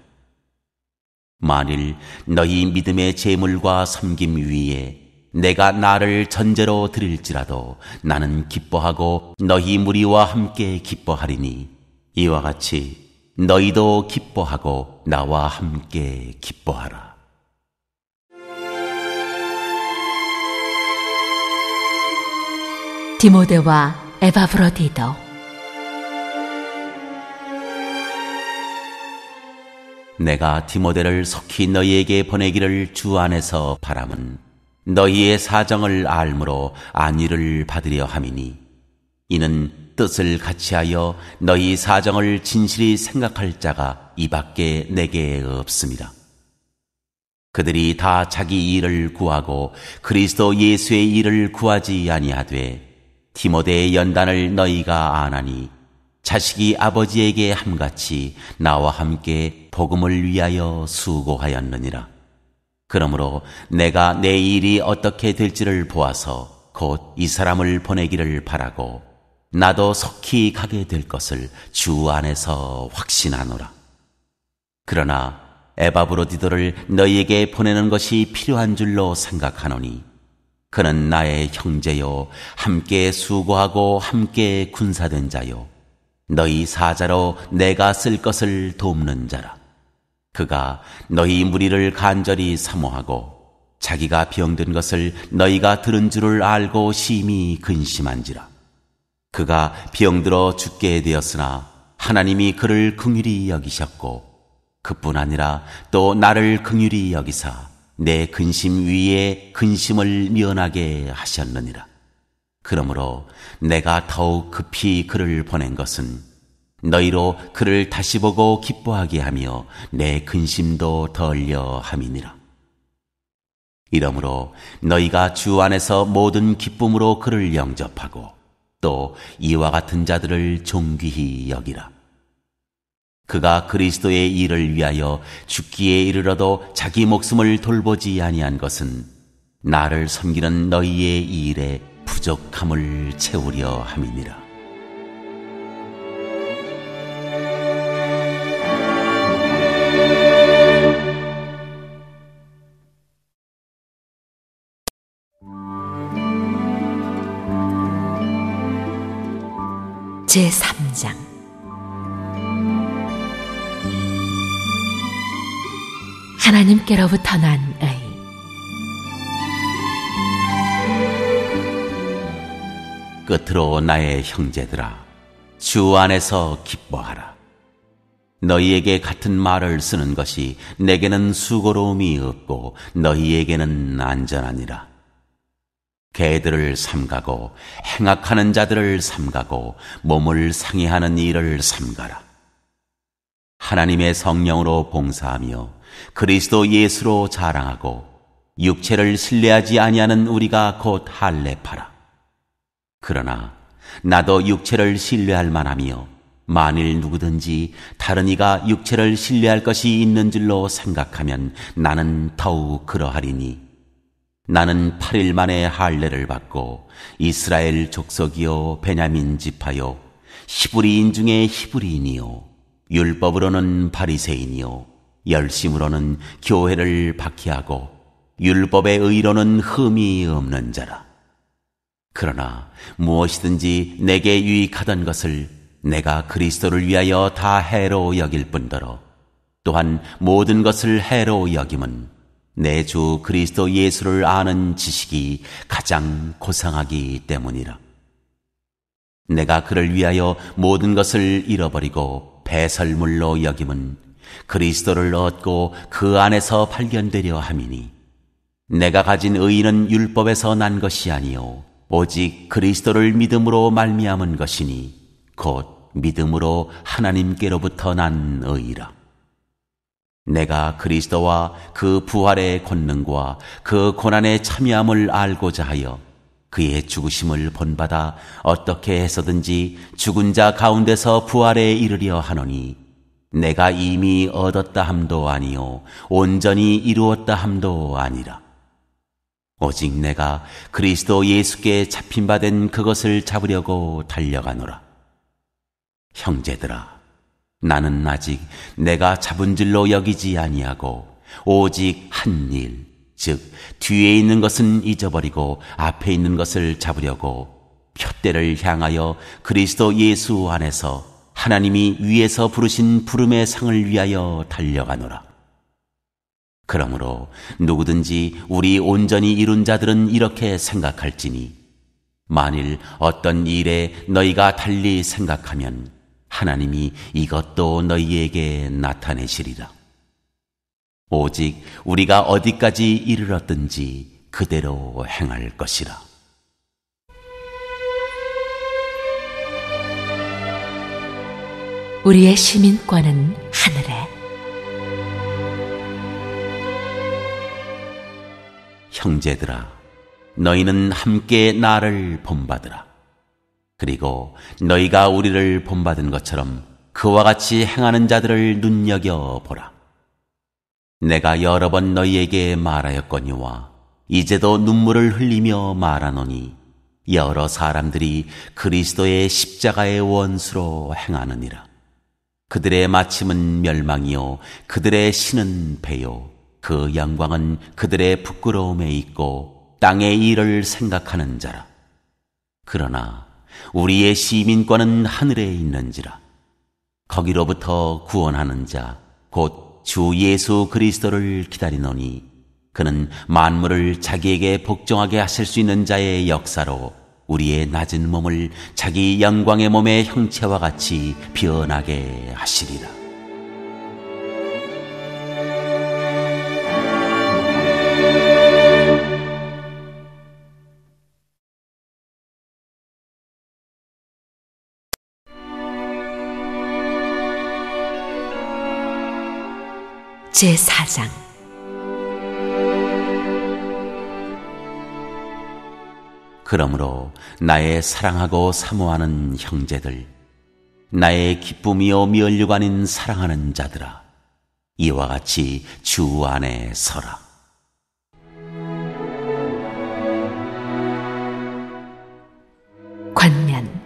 만일 너희 믿음의 제물과 섬김 위에 내가 나를 전제로 드릴지라도 나는 기뻐하고 너희 무리와 함께 기뻐하리니 이와 같이 너희도 기뻐하고 나와 함께 기뻐하라.
디모데와 에바브로디도.
내가 디모데를 속히 너희에게 보내기를 주 안에서 바람은 너희의 사정을 알므로 안위를 받으려 함이니 이는 뜻을 같이하여 너희 사정을 진실히 생각할 자가 이밖에 내게 없습니다. 그들이 다 자기 일을 구하고 그리스도 예수의 일을 구하지 아니하되 디모데의 연단을 너희가 아나니 자식이 아버지에게 함같이 나와 함께 복음을 위하여 수고하였느니라. 그러므로 내가 내 일이 어떻게 될지를 보아서 곧 이 사람을 보내기를 바라고 나도 속히 가게 될 것을 주 안에서 확신하노라. 그러나 에바브로디도를 너희에게 보내는 것이 필요한 줄로 생각하노니 그는 나의 형제요 함께 수고하고 함께 군사된 자요 너희 사자로 내가 쓸 것을 돕는 자라. 그가 너희 무리를 간절히 사모하고 자기가 병든 것을 너희가 들은 줄을 알고 심히 근심한지라. 그가 병들어 죽게 되었으나 하나님이 그를 긍휼히 여기셨고 그뿐 아니라 또 나를 긍휼히 여기사 내 근심 위에 근심을 면하게 하셨느니라. 그러므로 내가 더욱 급히 그를 보낸 것은 너희로 그를 다시 보고 기뻐하게 하며 내 근심도 덜려 함이니라. 이러므로 너희가 주 안에서 모든 기쁨으로 그를 영접하고 또 이와 같은 자들을 존귀히 여기라. 그가 그리스도의 일을 위하여 죽기에 이르러도 자기 목숨을 돌보지 아니한 것은 나를 섬기는 너희의 일에 부족함을 채우려 함이니라.
제삼 장. 하나님께로부터 난 의.
끝으로 나의 형제들아, 주 안에서 기뻐하라. 너희에게 같은 말을 쓰는 것이 내게는 수고로움이 없고 너희에게는 안전하니라. 개들을 삼가고 행악하는 자들을 삼가고 몸을 상해하는 일을 삼가라. 하나님의 성령으로 봉사하며 그리스도 예수로 자랑하고 육체를 신뢰하지 아니하는 우리가 곧 할례파라. 그러나 나도 육체를 신뢰할 만하며 만일 누구든지 다른 이가 육체를 신뢰할 것이 있는 줄로 생각하면 나는 더욱 그러하리니, 나는 팔 일 만에 할례를 받고 이스라엘 족속이요 베냐민 지파요 히브리인 중에 히브리인이요 율법으로는 바리새인이요 열심으로는 교회를 박해하고 율법의 의로는 흠이 없는 자라. 그러나 무엇이든지 내게 유익하던 것을 내가 그리스도를 위하여 다 해로 여길 뿐더러 또한 모든 것을 해로 여김은 내 주 그리스도 예수를 아는 지식이 가장 고상하기 때문이라. 내가 그를 위하여 모든 것을 잃어버리고 배설물로 여김은 그리스도를 얻고 그 안에서 발견되려 함이니, 내가 가진 의는 율법에서 난 것이 아니요 오직 그리스도를 믿음으로 말미암은 것이니 곧 믿음으로 하나님께로부터 난 의라. 내가 그리스도와 그 부활의 권능과 그 고난의 참여함을 알고자 하여 그의 죽으심을 본받아 어떻게 해서든지 죽은 자 가운데서 부활에 이르려 하노니, 내가 이미 얻었다 함도 아니요 온전히 이루었다 함도 아니라. 오직 내가 그리스도 예수께 잡힌 바 된 그것을 잡으려고 달려가노라. 형제들아, 나는 아직 내가 잡은 줄로 여기지 아니하고 오직 한 일, 즉 뒤에 있는 것은 잊어버리고 앞에 있는 것을 잡으려고 푯대를 향하여 그리스도 예수 안에서 하나님이 위에서 부르신 부름의 상을 위하여 달려가노라. 그러므로 누구든지 우리 온전히 이룬 자들은 이렇게 생각할지니, 만일 어떤 일에 너희가 달리 생각하면 하나님이 이것도 너희에게 나타내시리라. 오직 우리가 어디까지 이르렀든지 그대로 행할 것이라.
우리의 시민권은 하늘에.
형제들아, 너희는 함께 나를 본받으라. 그리고 너희가 우리를 본받은 것처럼 그와 같이 행하는 자들을 눈여겨보라. 내가 여러 번 너희에게 말하였거니와 이제도 눈물을 흘리며 말하노니, 여러 사람들이 그리스도의 십자가의 원수로 행하느니라. 그들의 마침은 멸망이요 그들의 신은 배요 그 영광은 그들의 부끄러움에 있고 땅의 일을 생각하는 자라. 그러나 우리의 시민권은 하늘에 있는지라. 거기로부터 구원하는 자 곧 주 예수 그리스도를 기다리노니, 그는 만물을 자기에게 복종하게 하실 수 있는 자의 역사로 우리의 낮은 몸을 자기 영광의 몸의 형체와 같이 변하게 하시리라.
제사 장.
그러므로 나의 사랑하고 사모하는 형제들, 나의 기쁨이요 면류관인 사랑하는 자들아, 이와 같이 주 안에 서라.
권면.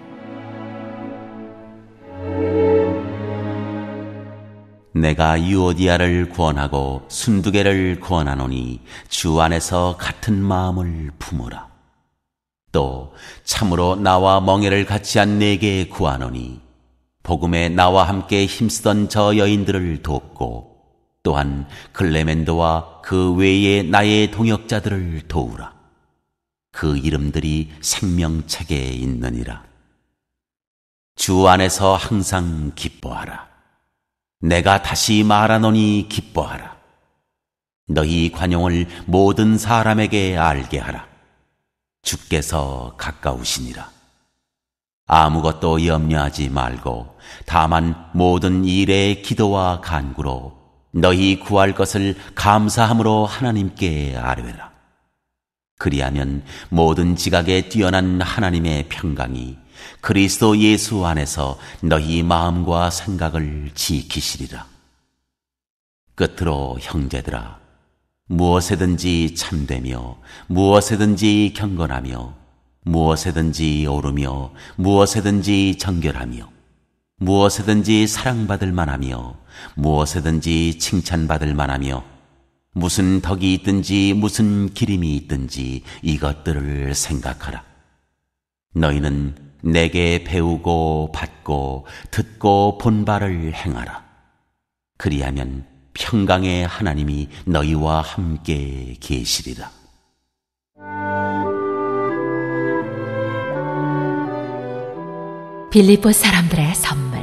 내가 유오디아를 구원하고 순두개를 구원하노니 주 안에서 같은 마음을 품으라. 또 참으로 나와 멍에를 같이 한 내게 구하노니 복음에 나와 함께 힘쓰던 저 여인들을 돕고 또한 클레멘도와 그 외의 나의 동역자들을 도우라. 그 이름들이 생명책에 있느니라. 주 안에서 항상 기뻐하라. 내가 다시 말하노니 기뻐하라. 너희 관용을 모든 사람에게 알게 하라. 주께서 가까우시니라. 아무것도 염려하지 말고 다만 모든 일에 기도와 간구로 너희 구할 것을 감사함으로 하나님께 아뢰라. 그리하면 모든 지각에 뛰어난 하나님의 평강이 그리스도 예수 안에서 너희 마음과 생각을 지키시리라. 끝으로 형제들아, 무엇에든지 참되며 무엇에든지 경건하며 무엇에든지 오르며 무엇에든지 정결하며 무엇에든지 사랑받을 만하며 무엇에든지 칭찬받을 만하며 무슨 덕이 있든지 무슨 기림이 있든지 이것들을 생각하라. 너희는 내게 배우고 받고 듣고 본 바를 행하라. 그리하면 평강의 하나님이 너희와 함께 계시리라.
빌립보 사람들의 선물.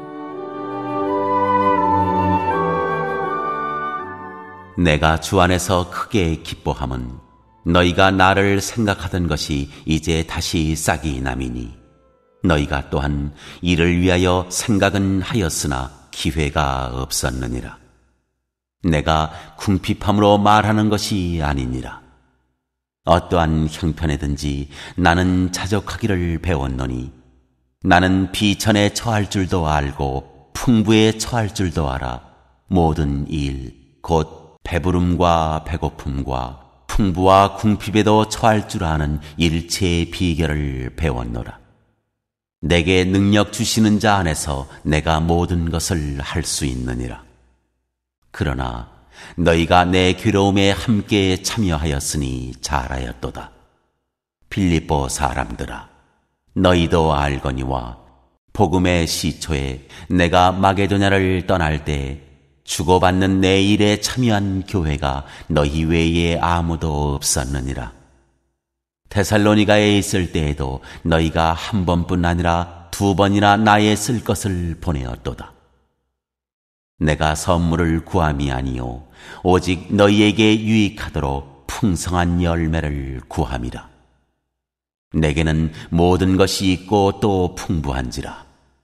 내가 주 안에서 크게 기뻐함은 너희가 나를 생각하던 것이 이제 다시 싹이 남이니 너희가 또한 이를 위하여 생각은 하였으나 기회가 없었느니라. 내가 궁핍함으로 말하는 것이 아니니라. 어떠한 형편에든지 나는 자족하기를 배웠노니 나는 비천에 처할 줄도 알고 풍부에 처할 줄도 알아 모든 일 곧 배부름과 배고픔과 풍부와 궁핍에도 처할 줄 아는 일체의 비결을 배웠노라. 내게 능력 주시는 자 안에서 내가 모든 것을 할 수 있느니라. 그러나 너희가 내 괴로움에 함께 참여하였으니 잘하였도다. 빌립보 사람들아, 너희도 알거니와 복음의 시초에 내가 마게도냐를 떠날 때 주고받는 내 일에 참여한 교회가 너희 외에 아무도 없었느니라. 데살로니가에 있을 때에도 너희가 한 번뿐 아니라 두 번이나 나의 쓸 것을 보내었도다. 내가 선물을 구함이 아니요 오직 너희에게 유익하도록 풍성한 열매를 구함이라. 내게는 모든 것이 있고 또 풍부한지라.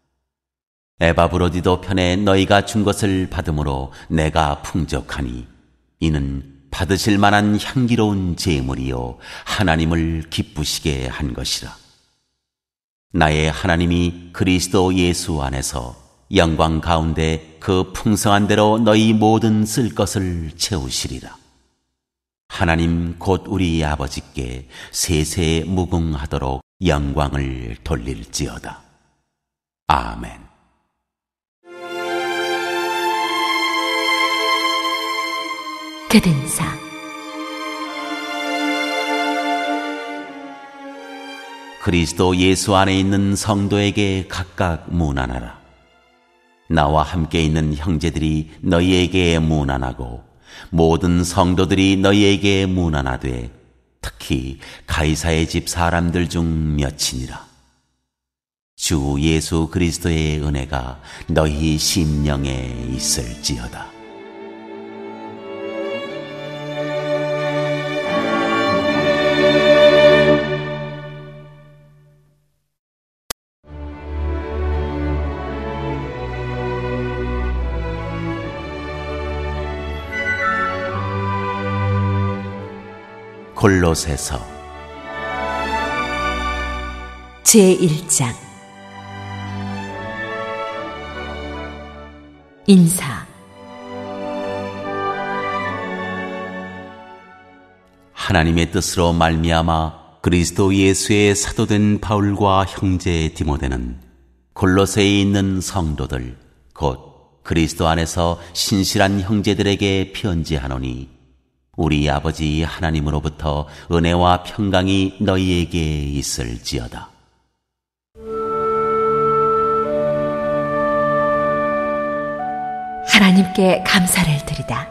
에바브로디도 편에 너희가 준 것을 받음으로 내가 풍족하니 이는 받으실 만한 향기로운 제물이요 하나님을 기쁘시게 한 것이라. 나의 하나님이 그리스도 예수 안에서 영광 가운데 그 풍성한 대로 너희 모든 쓸 것을 채우시리라. 하나님 곧 우리 아버지께 세세 무궁하도록 영광을 돌릴지어다. 아멘.
끝인사.
그리스도 예수 안에 있는 성도에게 각각 문안하라. 나와 함께 있는 형제들이 너희에게 문안하고 모든 성도들이 너희에게 문안하되 특히 가이사의 집 사람들 중 몇이니라. 주 예수 그리스도의 은혜가 너희 심령에 있을지어다. 골로새서
제일 장. 인사.
하나님의 뜻으로 말미암아 그리스도 예수의 사도된 바울과 형제 디모데는 골로새에 있는 성도들 곧 그리스도 안에서 신실한 형제들에게 편지하노니 우리 아버지 하나님으로부터 은혜와 평강이 너희에게 있을지어다.
하나님께 감사를 드리다.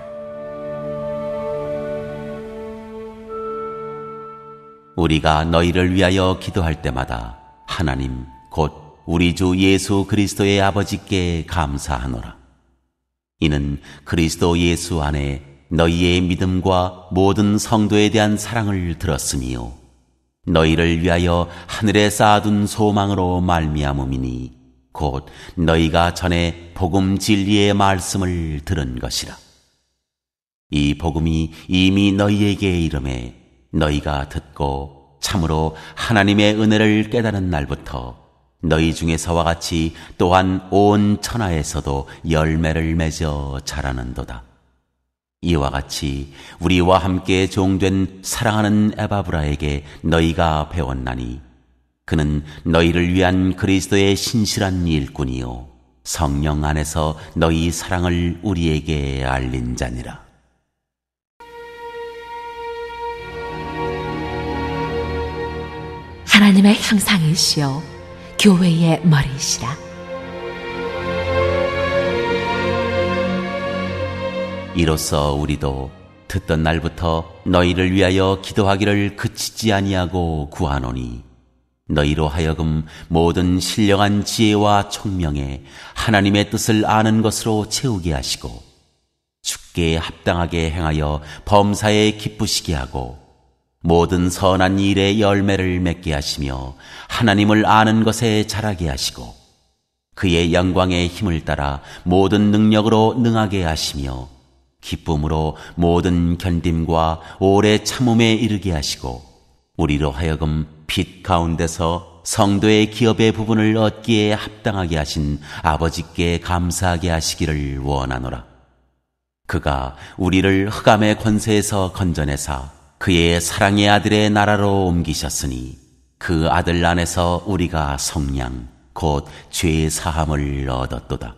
우리가 너희를 위하여 기도할 때마다 하나님 곧 우리 주 예수 그리스도의 아버지께 감사하노라. 이는 그리스도 예수 안에 너희의 믿음과 모든 성도에 대한 사랑을 들었으며 너희를 위하여 하늘에 쌓아둔 소망으로 말미암음이니 곧 너희가 전에 복음 진리의 말씀을 들은 것이라. 이 복음이 이미 너희에게 이름에 너희가 듣고 참으로 하나님의 은혜를 깨달은 날부터 너희 중에서와 같이 또한 온 천하에서도 열매를 맺어 자라는도다. 이와 같이 우리와 함께 종된 사랑하는 에바브라에게 너희가 배웠나니 그는 너희를 위한 그리스도의 신실한 일꾼이요 성령 안에서 너희 사랑을 우리에게 알린 자니라.
하나님의 형상이시여 교회의 머리이시라.
이로써 우리도 듣던 날부터 너희를 위하여 기도하기를 그치지 아니하고 구하노니 너희로 하여금 모든 신령한 지혜와 총명에 하나님의 뜻을 아는 것으로 채우게 하시고 주께 합당하게 행하여 범사에 기쁘시게 하고 모든 선한 일의 열매를 맺게 하시며 하나님을 아는 것에 자라게 하시고 그의 영광의 힘을 따라 모든 능력으로 능하게 하시며 기쁨으로 모든 견딤과 오래 참음에 이르게 하시고 우리로 하여금 빛 가운데서 성도의 기업의 부분을 얻기에 합당하게 하신 아버지께 감사하게 하시기를 원하노라. 그가 우리를 흑암의 권세에서 건져내사 그의 사랑의 아들의 나라로 옮기셨으니 그 아들 안에서 우리가 성량 곧 죄의 사함을 얻었도다.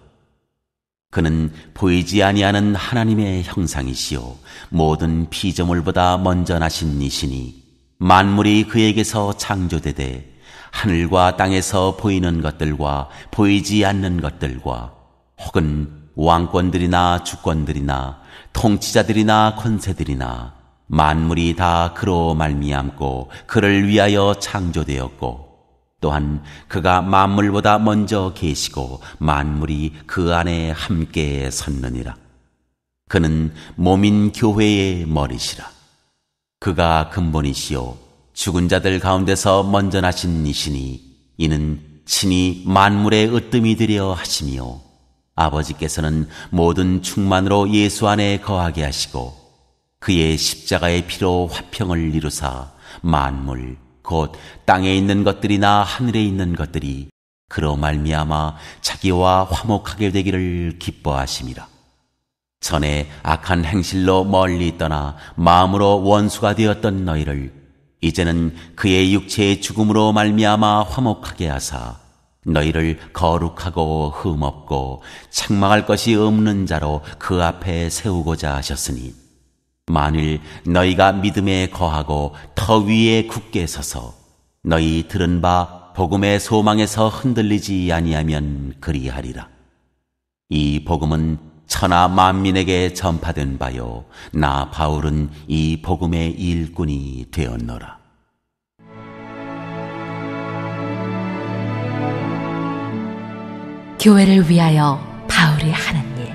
그는 보이지 아니하는 하나님의 형상이시요 모든 피조물보다 먼저 나신 이시니 만물이 그에게서 창조되되 하늘과 땅에서 보이는 것들과 보이지 않는 것들과 혹은 왕권들이나 주권들이나 통치자들이나 권세들이나 만물이 다 그로 말미암고 그를 위하여 창조되었고 또한 그가 만물보다 먼저 계시고 만물이 그 안에 함께 섰느니라. 그는 몸인 교회의 머리시라. 그가 근본이시요 죽은 자들 가운데서 먼저 나신 이시니 이는 친히 만물의 으뜸이 되려 하시며 아버지께서는 모든 충만으로 예수 안에 거하게 하시고 그의 십자가의 피로 화평을 이루사 만물 곧 땅에 있는 것들이나 하늘에 있는 것들이 그로 말미암아 자기와 화목하게 되기를 기뻐하심이라. 전에 악한 행실로 멀리 떠나 마음으로 원수가 되었던 너희를 이제는 그의 육체의 죽음으로 말미암아 화목하게 하사 너희를 거룩하고 흠없고 책망할 것이 없는 자로 그 앞에 세우고자 하셨으니 만일 너희가 믿음에 거하고 터 위에 굳게 서서 너희 들은 바 복음의 소망에서 흔들리지 아니하면 그리하리라. 이 복음은 천하 만민에게 전파된 바요 나 바울은 이 복음의 일꾼이 되었노라.
교회를 위하여 바울이 하는 일.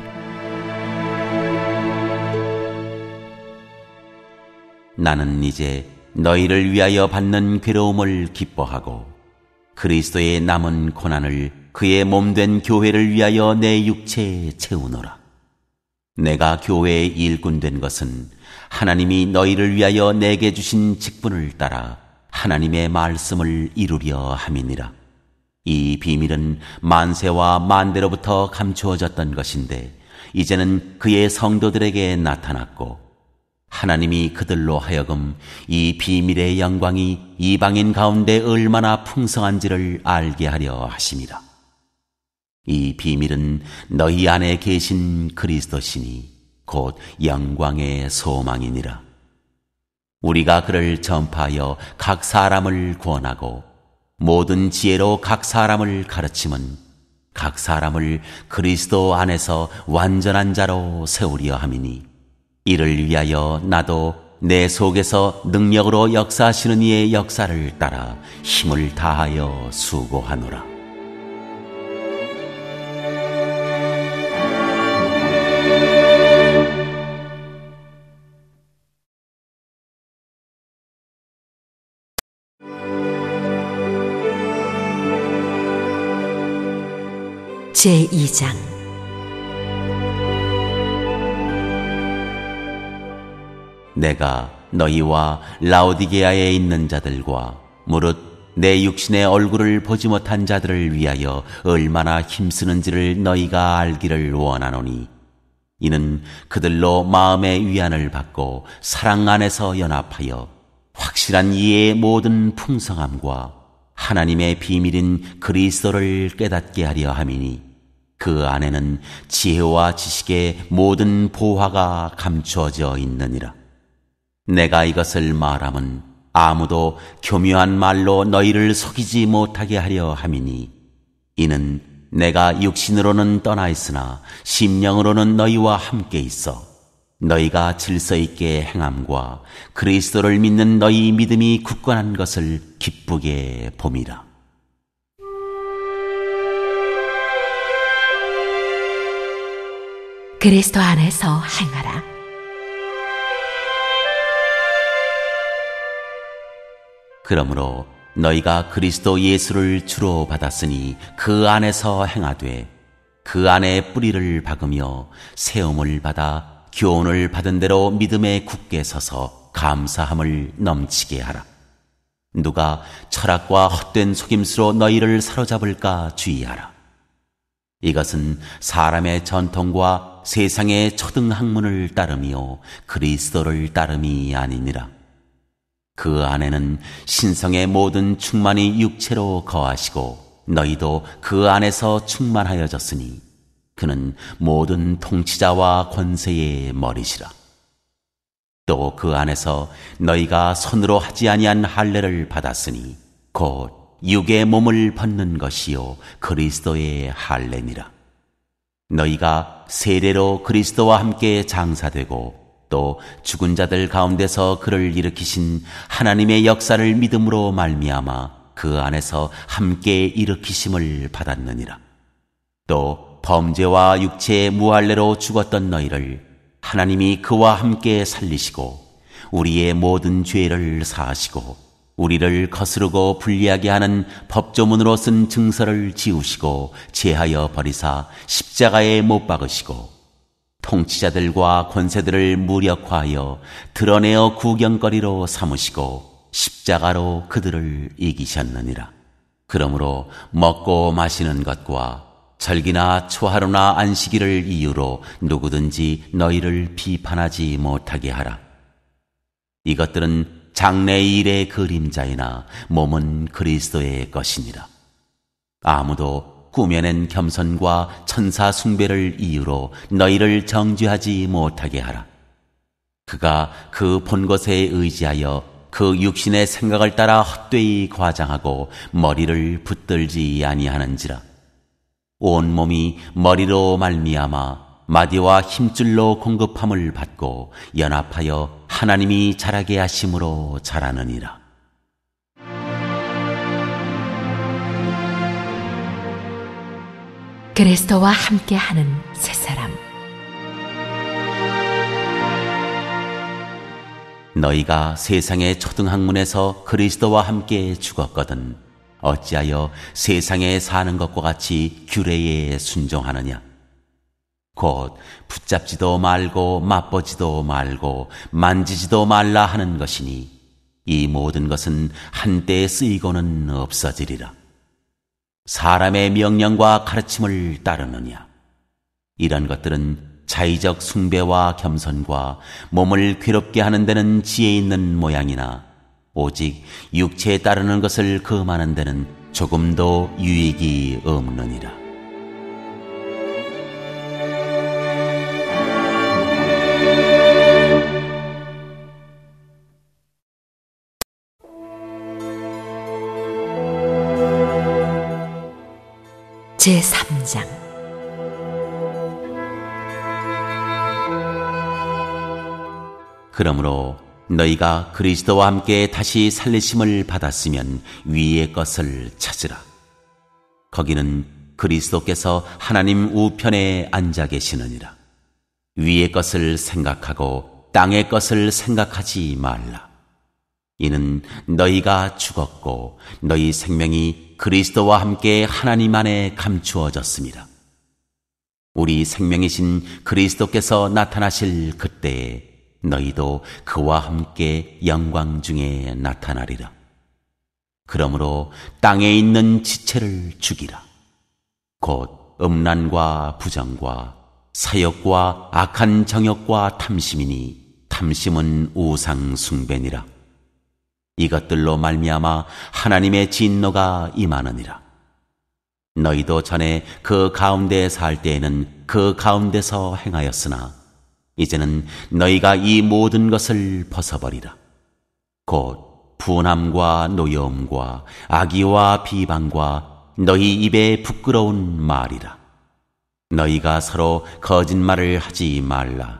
나는 이제 너희를 위하여 받는 괴로움을 기뻐하고 그리스도의 남은 고난을 그의 몸된 교회를 위하여 내 육체에 채우노라. 내가 교회의 일꾼 된 것은 하나님이 너희를 위하여 내게 주신 직분을 따라 하나님의 말씀을 이루려 함이니라. 이 비밀은 만세와 만대로부터 감추어졌던 것인데 이제는 그의 성도들에게 나타났고 하나님이 그들로 하여금 이 비밀의 영광이 이방인 가운데 얼마나 풍성한지를 알게 하려 하심이라. 이 비밀은 너희 안에 계신 그리스도시니 곧 영광의 소망이니라. 우리가 그를 전파하여 각 사람을 구원하고 모든 지혜로 각 사람을 가르침은 각 사람을 그리스도 안에서 완전한 자로 세우려 함이니, 이를 위하여 나도 내 속에서 능력으로 역사하시는 이의 역사를 따라 힘을 다하여 수고하노라.
제이 장.
내가 너희와 라오디게아에 있는 자들과 무릇 내 육신의 얼굴을 보지 못한 자들을 위하여 얼마나 힘쓰는지를 너희가 알기를 원하노니, 이는 그들로 마음의 위안을 받고 사랑 안에서 연합하여 확실한 이해의 모든 풍성함과 하나님의 비밀인 그리스도를 깨닫게 하려 함이니, 그 안에는 지혜와 지식의 모든 보화가 감추어져 있느니라. 내가 이것을 말함은 아무도 교묘한 말로 너희를 속이지 못하게 하려 함이니, 이는 내가 육신으로는 떠나 있으나 심령으로는 너희와 함께 있어 너희가 질서 있게 행함과 그리스도를 믿는 너희 믿음이 굳건한 것을 기쁘게 봄이라.
그리스도 안에서 행하라.
그러므로 너희가 그리스도 예수를 주로 받았으니 그 안에서 행하되 그 안에 뿌리를 박으며 세움을 받아 교훈을 받은 대로 믿음에 굳게 서서 감사함을 넘치게 하라. 누가 철학과 헛된 속임수로 너희를 사로잡을까 주의하라. 이것은 사람의 전통과 세상의 초등학문을 따르며 그리스도를 따름이 아니니라. 그 안에는 신성의 모든 충만이 육체로 거하시고 너희도 그 안에서 충만하여졌으니 그는 모든 통치자와 권세의 머리시라. 또 그 안에서 너희가 손으로 하지 아니한 할례를 받았으니 곧 육의 몸을 벗는 것이요 그리스도의 할례니라. 너희가 세례로 그리스도와 함께 장사되고 또 죽은 자들 가운데서 그를 일으키신 하나님의 역사를 믿음으로 말미암아 그 안에서 함께 일으키심을 받았느니라. 또 범죄와 육체의 무할례로 죽었던 너희를 하나님이 그와 함께 살리시고 우리의 모든 죄를 사하시고 우리를 거스르고 불리하게 하는 법조문으로 쓴 증서를 지우시고 제하여 버리사 십자가에 못 박으시고 통치자들과 권세들을 무력화하여 드러내어 구경거리로 삼으시고 십자가로 그들을 이기셨느니라. 그러므로 먹고 마시는 것과 절기나 초하루나 안식일을 이유로 누구든지 너희를 비판하지 못하게 하라. 이것들은 장래일의 그림자이나 몸은 그리스도의 것이니라. 아무도 꾸며낸 겸손과 천사 숭배를 이유로 너희를 정죄하지 못하게 하라. 그가 그 본 것에 의지하여 그 육신의 생각을 따라 헛되이 과장하고 머리를 붙들지 아니하는지라. 온 몸이 머리로 말미암아 마디와 힘줄로 공급함을 받고 연합하여 하나님이 자라게 하심으로 자라느니라.
그리스도와 함께하는 새 사람.
너희가 세상의 초등학문에서 그리스도와 함께 죽었거든 어찌하여 세상에 사는 것과 같이 규례에 순종하느냐. 곧 붙잡지도 말고 맛보지도 말고 만지지도 말라 하는 것이니 이 모든 것은 한때 쓰이고는 없어지리라. 사람의 명령과 가르침을 따르느냐. 이런 것들은 자의적 숭배와 겸손과 몸을 괴롭게 하는 데는 지혜 있는 모양이나 오직 육체에 따르는 것을 금하는 데는 조금도 유익이 없느니라.
제삼 장.
그러므로 너희가 그리스도와 함께 다시 살리심을 받았으면 위의 것을 찾으라. 거기는 그리스도께서 하나님 우편에 앉아 계시느니라. 위의 것을 생각하고 땅의 것을 생각하지 말라. 이는 너희가 죽었고 너희 생명이 그리스도와 함께 하나님 안에 감추어졌습니다. 우리 생명이신 그리스도께서 나타나실 그때에 너희도 그와 함께 영광 중에 나타나리라. 그러므로 땅에 있는 지체를 죽이라. 곧 음란과 부정과 사욕과 악한 정욕과 탐심이니 탐심은 우상 숭배니라. 이것들로 말미암아 하나님의 진노가 임하느니라. 너희도 전에 그 가운데 살 때에는 그 가운데서 행하였으나 이제는 너희가 이 모든 것을 벗어버리라. 곧 분함과 노여움과 악의와 비방과 너희 입에 부끄러운 말이라. 너희가 서로 거짓말을 하지 말라.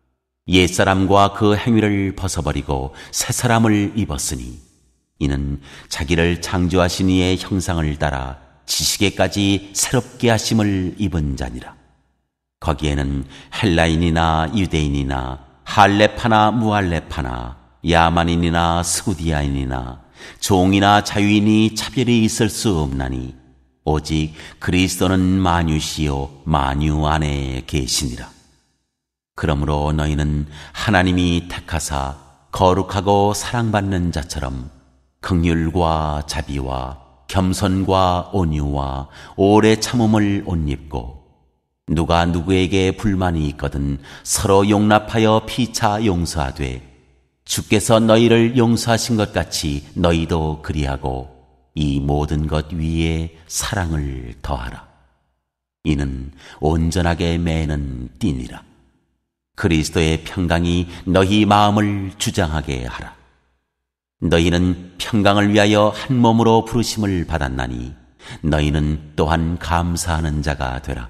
옛사람과 그 행위를 벗어버리고 새사람을 입었으니 이는 자기를 창조하신 이의 형상을 따라 지식에까지 새롭게 하심을 입은 자니라. 거기에는 헬라인이나 유대인이나 할레파나 무할레파나 야만인이나 스구디아인이나 종이나 자유인이 차별이 있을 수 없나니 오직 그리스도는 만유시요 만유 안에 계시니라. 그러므로 너희는 하나님이 택하사 거룩하고 사랑받는 자처럼 긍휼과 자비와 겸손과 온유와 오래 참음을 옷 입고 누가 누구에게 불만이 있거든 서로 용납하여 피차 용서하되 주께서 너희를 용서하신 것 같이 너희도 그리하고 이 모든 것 위에 사랑을 더하라. 이는 온전하게 매는 띠니라. 그리스도의 평강이 너희 마음을 주장하게 하라. 너희는 평강을 위하여 한 몸으로 부르심을 받았나니 너희는 또한 감사하는 자가 되라.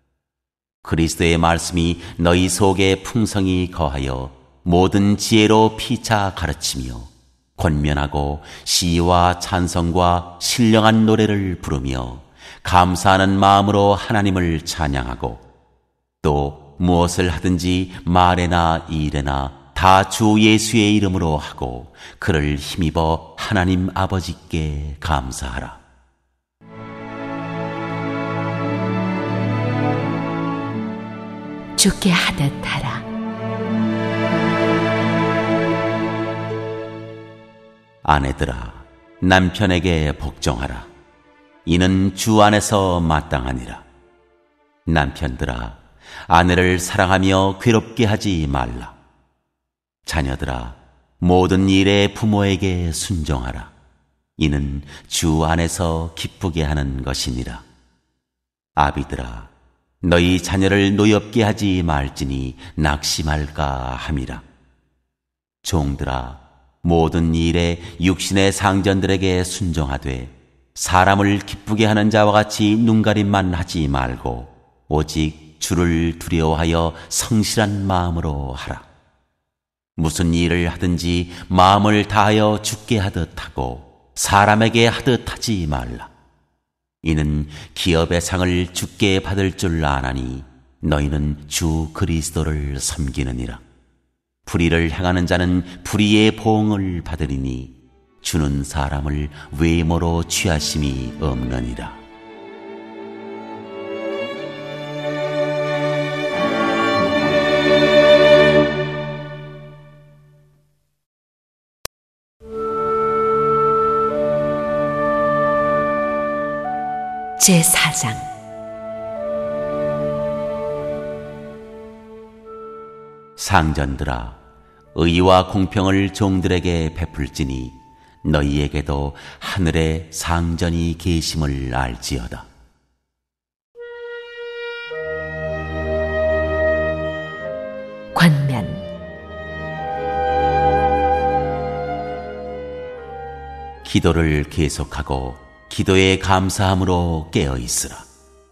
그리스도의 말씀이 너희 속에 풍성히 거하여 모든 지혜로 피차 가르치며 권면하고 시와 찬성과 신령한 노래를 부르며 감사하는 마음으로 하나님을 찬양하고 또 무엇을 하든지 말에나 일에나 다 주 예수의 이름으로 하고 그를 힘입어 하나님 아버지께 감사하라.
주께 하듯 하라.
아내들아, 남편에게 복종하라. 이는 주 안에서 마땅하니라. 남편들아, 아내를 사랑하며 괴롭게 하지 말라. 자녀들아, 모든 일에 부모에게 순종하라. 이는 주 안에서 기쁘게 하는 것이니라. 아비들아, 너희 자녀를 노엽게 하지 말지니 낙심할까 함이라. 종들아, 모든 일에 육신의 상전들에게 순종하되 사람을 기쁘게 하는 자와 같이 눈가림만 하지 말고 오직 주를 두려워하여 성실한 마음으로 하라. 무슨 일을 하든지 마음을 다하여 주께 하듯 하고 사람에게 하듯 하지 말라. 이는 기업의 상을 주께 받을 줄 아나니 너희는 주 그리스도를 섬기느니라. 불의를 행하는 자는 불의의 보응을 받으리니 주는 사람을 외모로 취하심이 없느니라.
제사 장.
상전들아, 의와 공평을 종들에게 베풀지니 너희에게도 하늘에 상전이 계심을 알지어다.
권면.
기도를 계속하고 기도에 감사함으로 깨어있으라.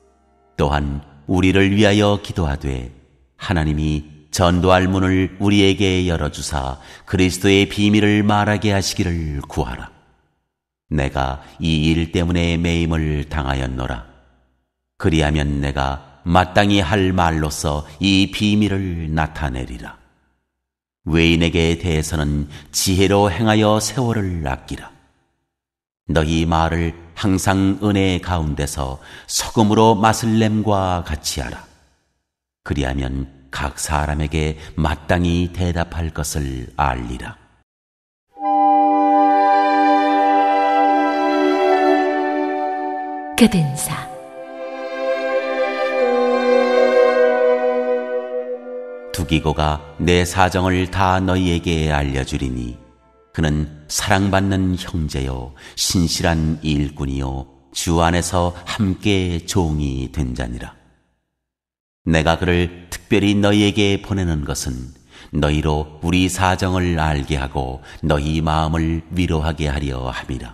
또한 우리를 위하여 기도하되 하나님이 전도할 문을 우리에게 열어주사 그리스도의 비밀을 말하게 하시기를 구하라. 내가 이 일 때문에 매임을 당하였노라. 그리하면 내가 마땅히 할 말로서 이 비밀을 나타내리라. 외인에게 대해서는 지혜로 행하여 세월을 아끼라. 너희 말을 항상 은혜 가운데서 소금으로 맛을 냄과 같이 하라. 그리하면 각 사람에게 마땅히 대답할 것을 알리라.
끝인사.
두기고가 내 사정을 다 너희에게 알려주리니 그는 사랑받는 형제요 신실한 일꾼이요 주 안에서 함께 종이 된 자니라. 내가 그를 특별히 너희에게 보내는 것은 너희로 우리 사정을 알게 하고 너희 마음을 위로하게 하려 함이라.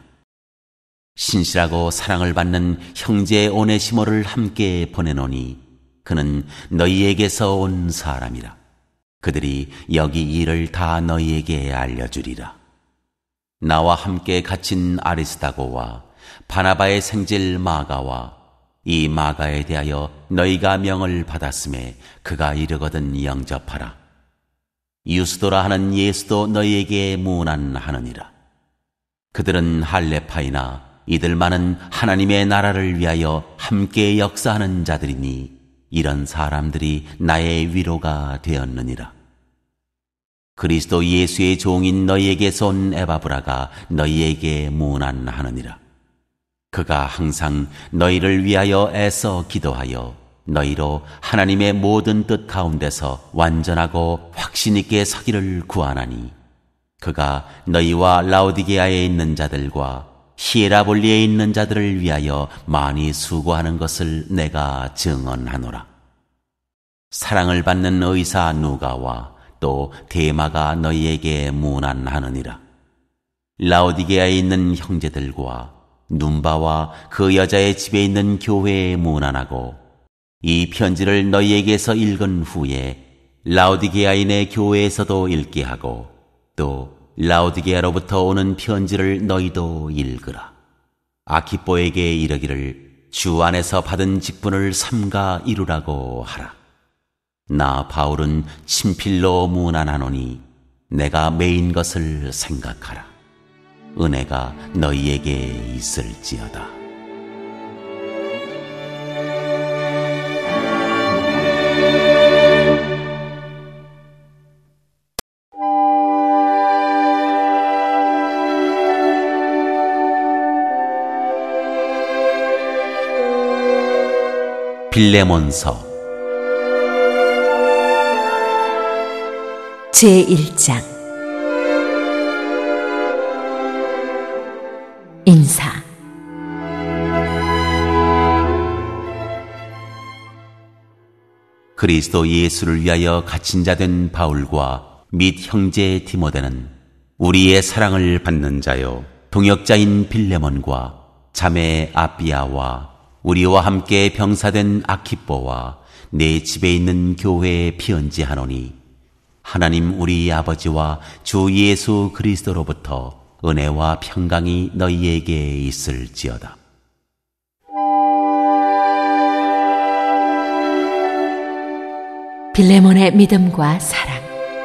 신실하고 사랑을 받는 형제 오네시모를 함께 보내노니 그는 너희에게서 온 사람이라. 그들이 여기 일을 다 너희에게 알려주리라. 나와 함께 갇힌 아리스다고와 바나바의 생질 마가와 이 마가에 대하여 너희가 명을 받았음에 그가 이르거든 영접하라. 유스도라 하는 예수도 너희에게 문안하느니라. 그들은 할레파이나 이들만은 하나님의 나라를 위하여 함께 역사하는 자들이니 이런 사람들이 나의 위로가 되었느니라. 그리스도 예수의 종인 너희에게서 온 에바브라가 너희에게 문안하느니라. 그가 항상 너희를 위하여 애써 기도하여 너희로 하나님의 모든 뜻 가운데서 완전하고 확신 있게 서기를 구하나니 그가 너희와 라오디게아에 있는 자들과 히에라볼리에 있는 자들을 위하여 많이 수고하는 것을 내가 증언하노라. 사랑을 받는 의사 누가와 또 데마가 너희에게 문안하느니라. 라오디게아에 있는 형제들과 눈바와 그 여자의 집에 있는 교회에 문안하고 이 편지를 너희에게서 읽은 후에 라오디게아인의 교회에서도 읽게 하고 또 라오디게아로부터 오는 편지를 너희도 읽으라. 아키뽀에게 이르기를 주 안에서 받은 직분을 삼가 이루라고 하라. 나 바울은 친필로 문안하노니 내가 매인 것을 생각하라. 은혜가 너희에게 있을지어다. 빌레몬서
제일 장. 인사.
그리스도 예수를 위하여 갇힌 자 된 바울과 및 형제 디모데는 우리의 사랑을 받는 자요 동역자인 빌레몬과 자매 아비아와 우리와 함께 병사된 아키뽀와 내 집에 있는 교회에 편지하노니 하나님 우리 아버지와 주 예수 그리스도로부터 은혜와 평강이 너희에게 있을지어다.
빌레몬의 믿음과 사랑.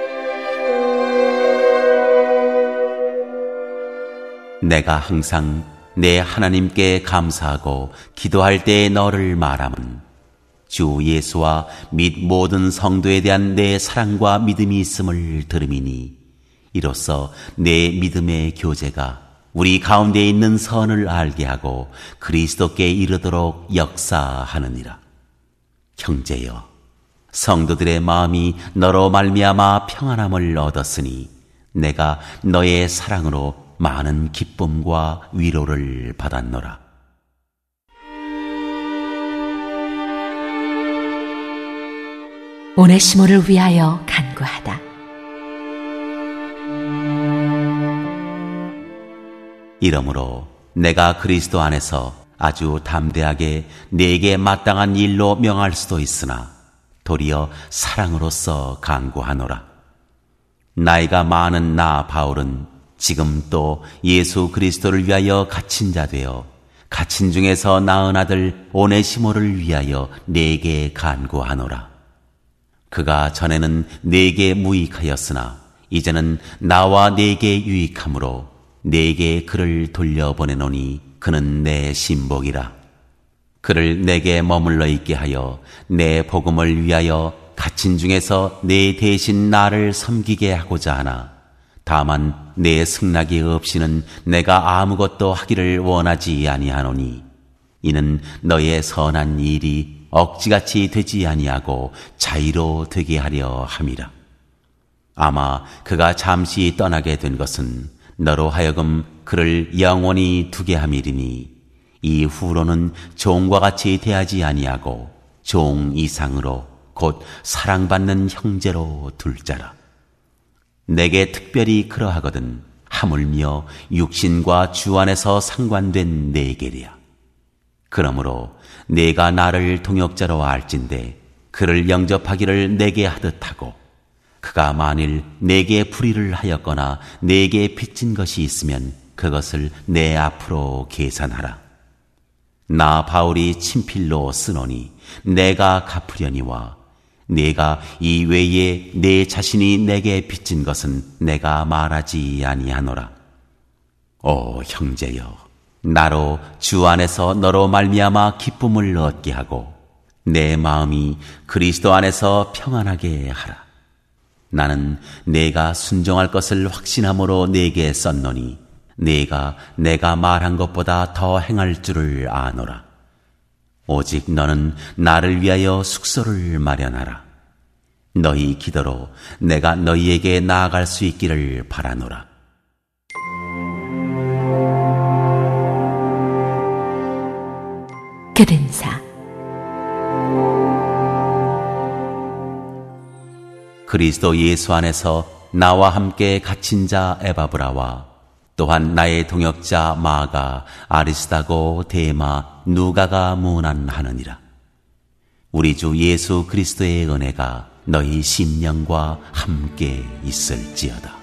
내가 항상 내 하나님께 감사하고 기도할 때에 너를 말함은 주 예수와 및 모든 성도에 대한 내 사랑과 믿음이 있음을 들음이니 이로써 내 믿음의 교제가 우리 가운데 있는 선을 알게 하고 그리스도께 이르도록 역사하느니라. 형제여, 성도들의 마음이 너로 말미암아 평안함을 얻었으니 내가 너의 사랑으로 많은 기쁨과 위로를 받았노라.
오네시모를 위하여 간구하다.
이러므로 내가 그리스도 안에서 아주 담대하게 내게 마땅한 일로 명할 수도 있으나 도리어 사랑으로서 간구하노라. 나이가 많은 나 바울은 지금 또 예수 그리스도를 위하여 갇힌 자 되어 갇힌 중에서 낳은 아들 오네시모를 위하여 내게 간구하노라. 그가 전에는 내게 무익하였으나 이제는 나와 내게 유익함으로 내게 그를 돌려보내노니 그는 내 신복이라. 그를 내게 머물러 있게 하여 내 복음을 위하여 갇힌 중에서 내 대신 나를 섬기게 하고자 하나 다만 내 승낙이 없이는 내가 아무것도 하기를 원하지 아니하노니 이는 너의 선한 일이 억지같이 되지 아니하고 자의로 되게 하려 함이라. 아마 그가 잠시 떠나게 된 것은 너로 하여금 그를 영원히 두게 함이리니 이후로는 종과 같이 대하지 아니하고 종 이상으로 곧 사랑받는 형제로 둘 자라. 내게 특별히 그러하거든 하물며 육신과 주 안에서 상관된 내게랴. 그러므로 내가 나를 동역자로 알진대 그를 영접하기를 내게 하듯하고 그가 만일 내게 불의를 하였거나 내게 빚진 것이 있으면 그것을 내 앞으로 계산하라. 나 바울이 친필로 쓰노니 내가 갚으려니와 내가 이 외에 내 자신이 내게 빚진 것은 내가 말하지 아니하노라. 오 형제여, 나로 주 안에서 너로 말미암아 기쁨을 얻게 하고 내 마음이 그리스도 안에서 평안하게 하라. 나는 내가 순종할 것을 확신함으로 내게 썼노니 내가 내가 말한 것보다 더 행할 줄을 아노라. 오직 너는 나를 위하여 숙소를 마련하라. 너희 기도로 내가 너희에게 나아갈 수 있기를 바라노라.
교든사
그리스도 예수 안에서 나와 함께 갇힌 자 에바브라와 또한 나의 동역자 마가, 아리스다고, 데마, 누가가 문안하느니라. 우리 주 예수 그리스도의 은혜가 너희 심령과 함께 있을지어다.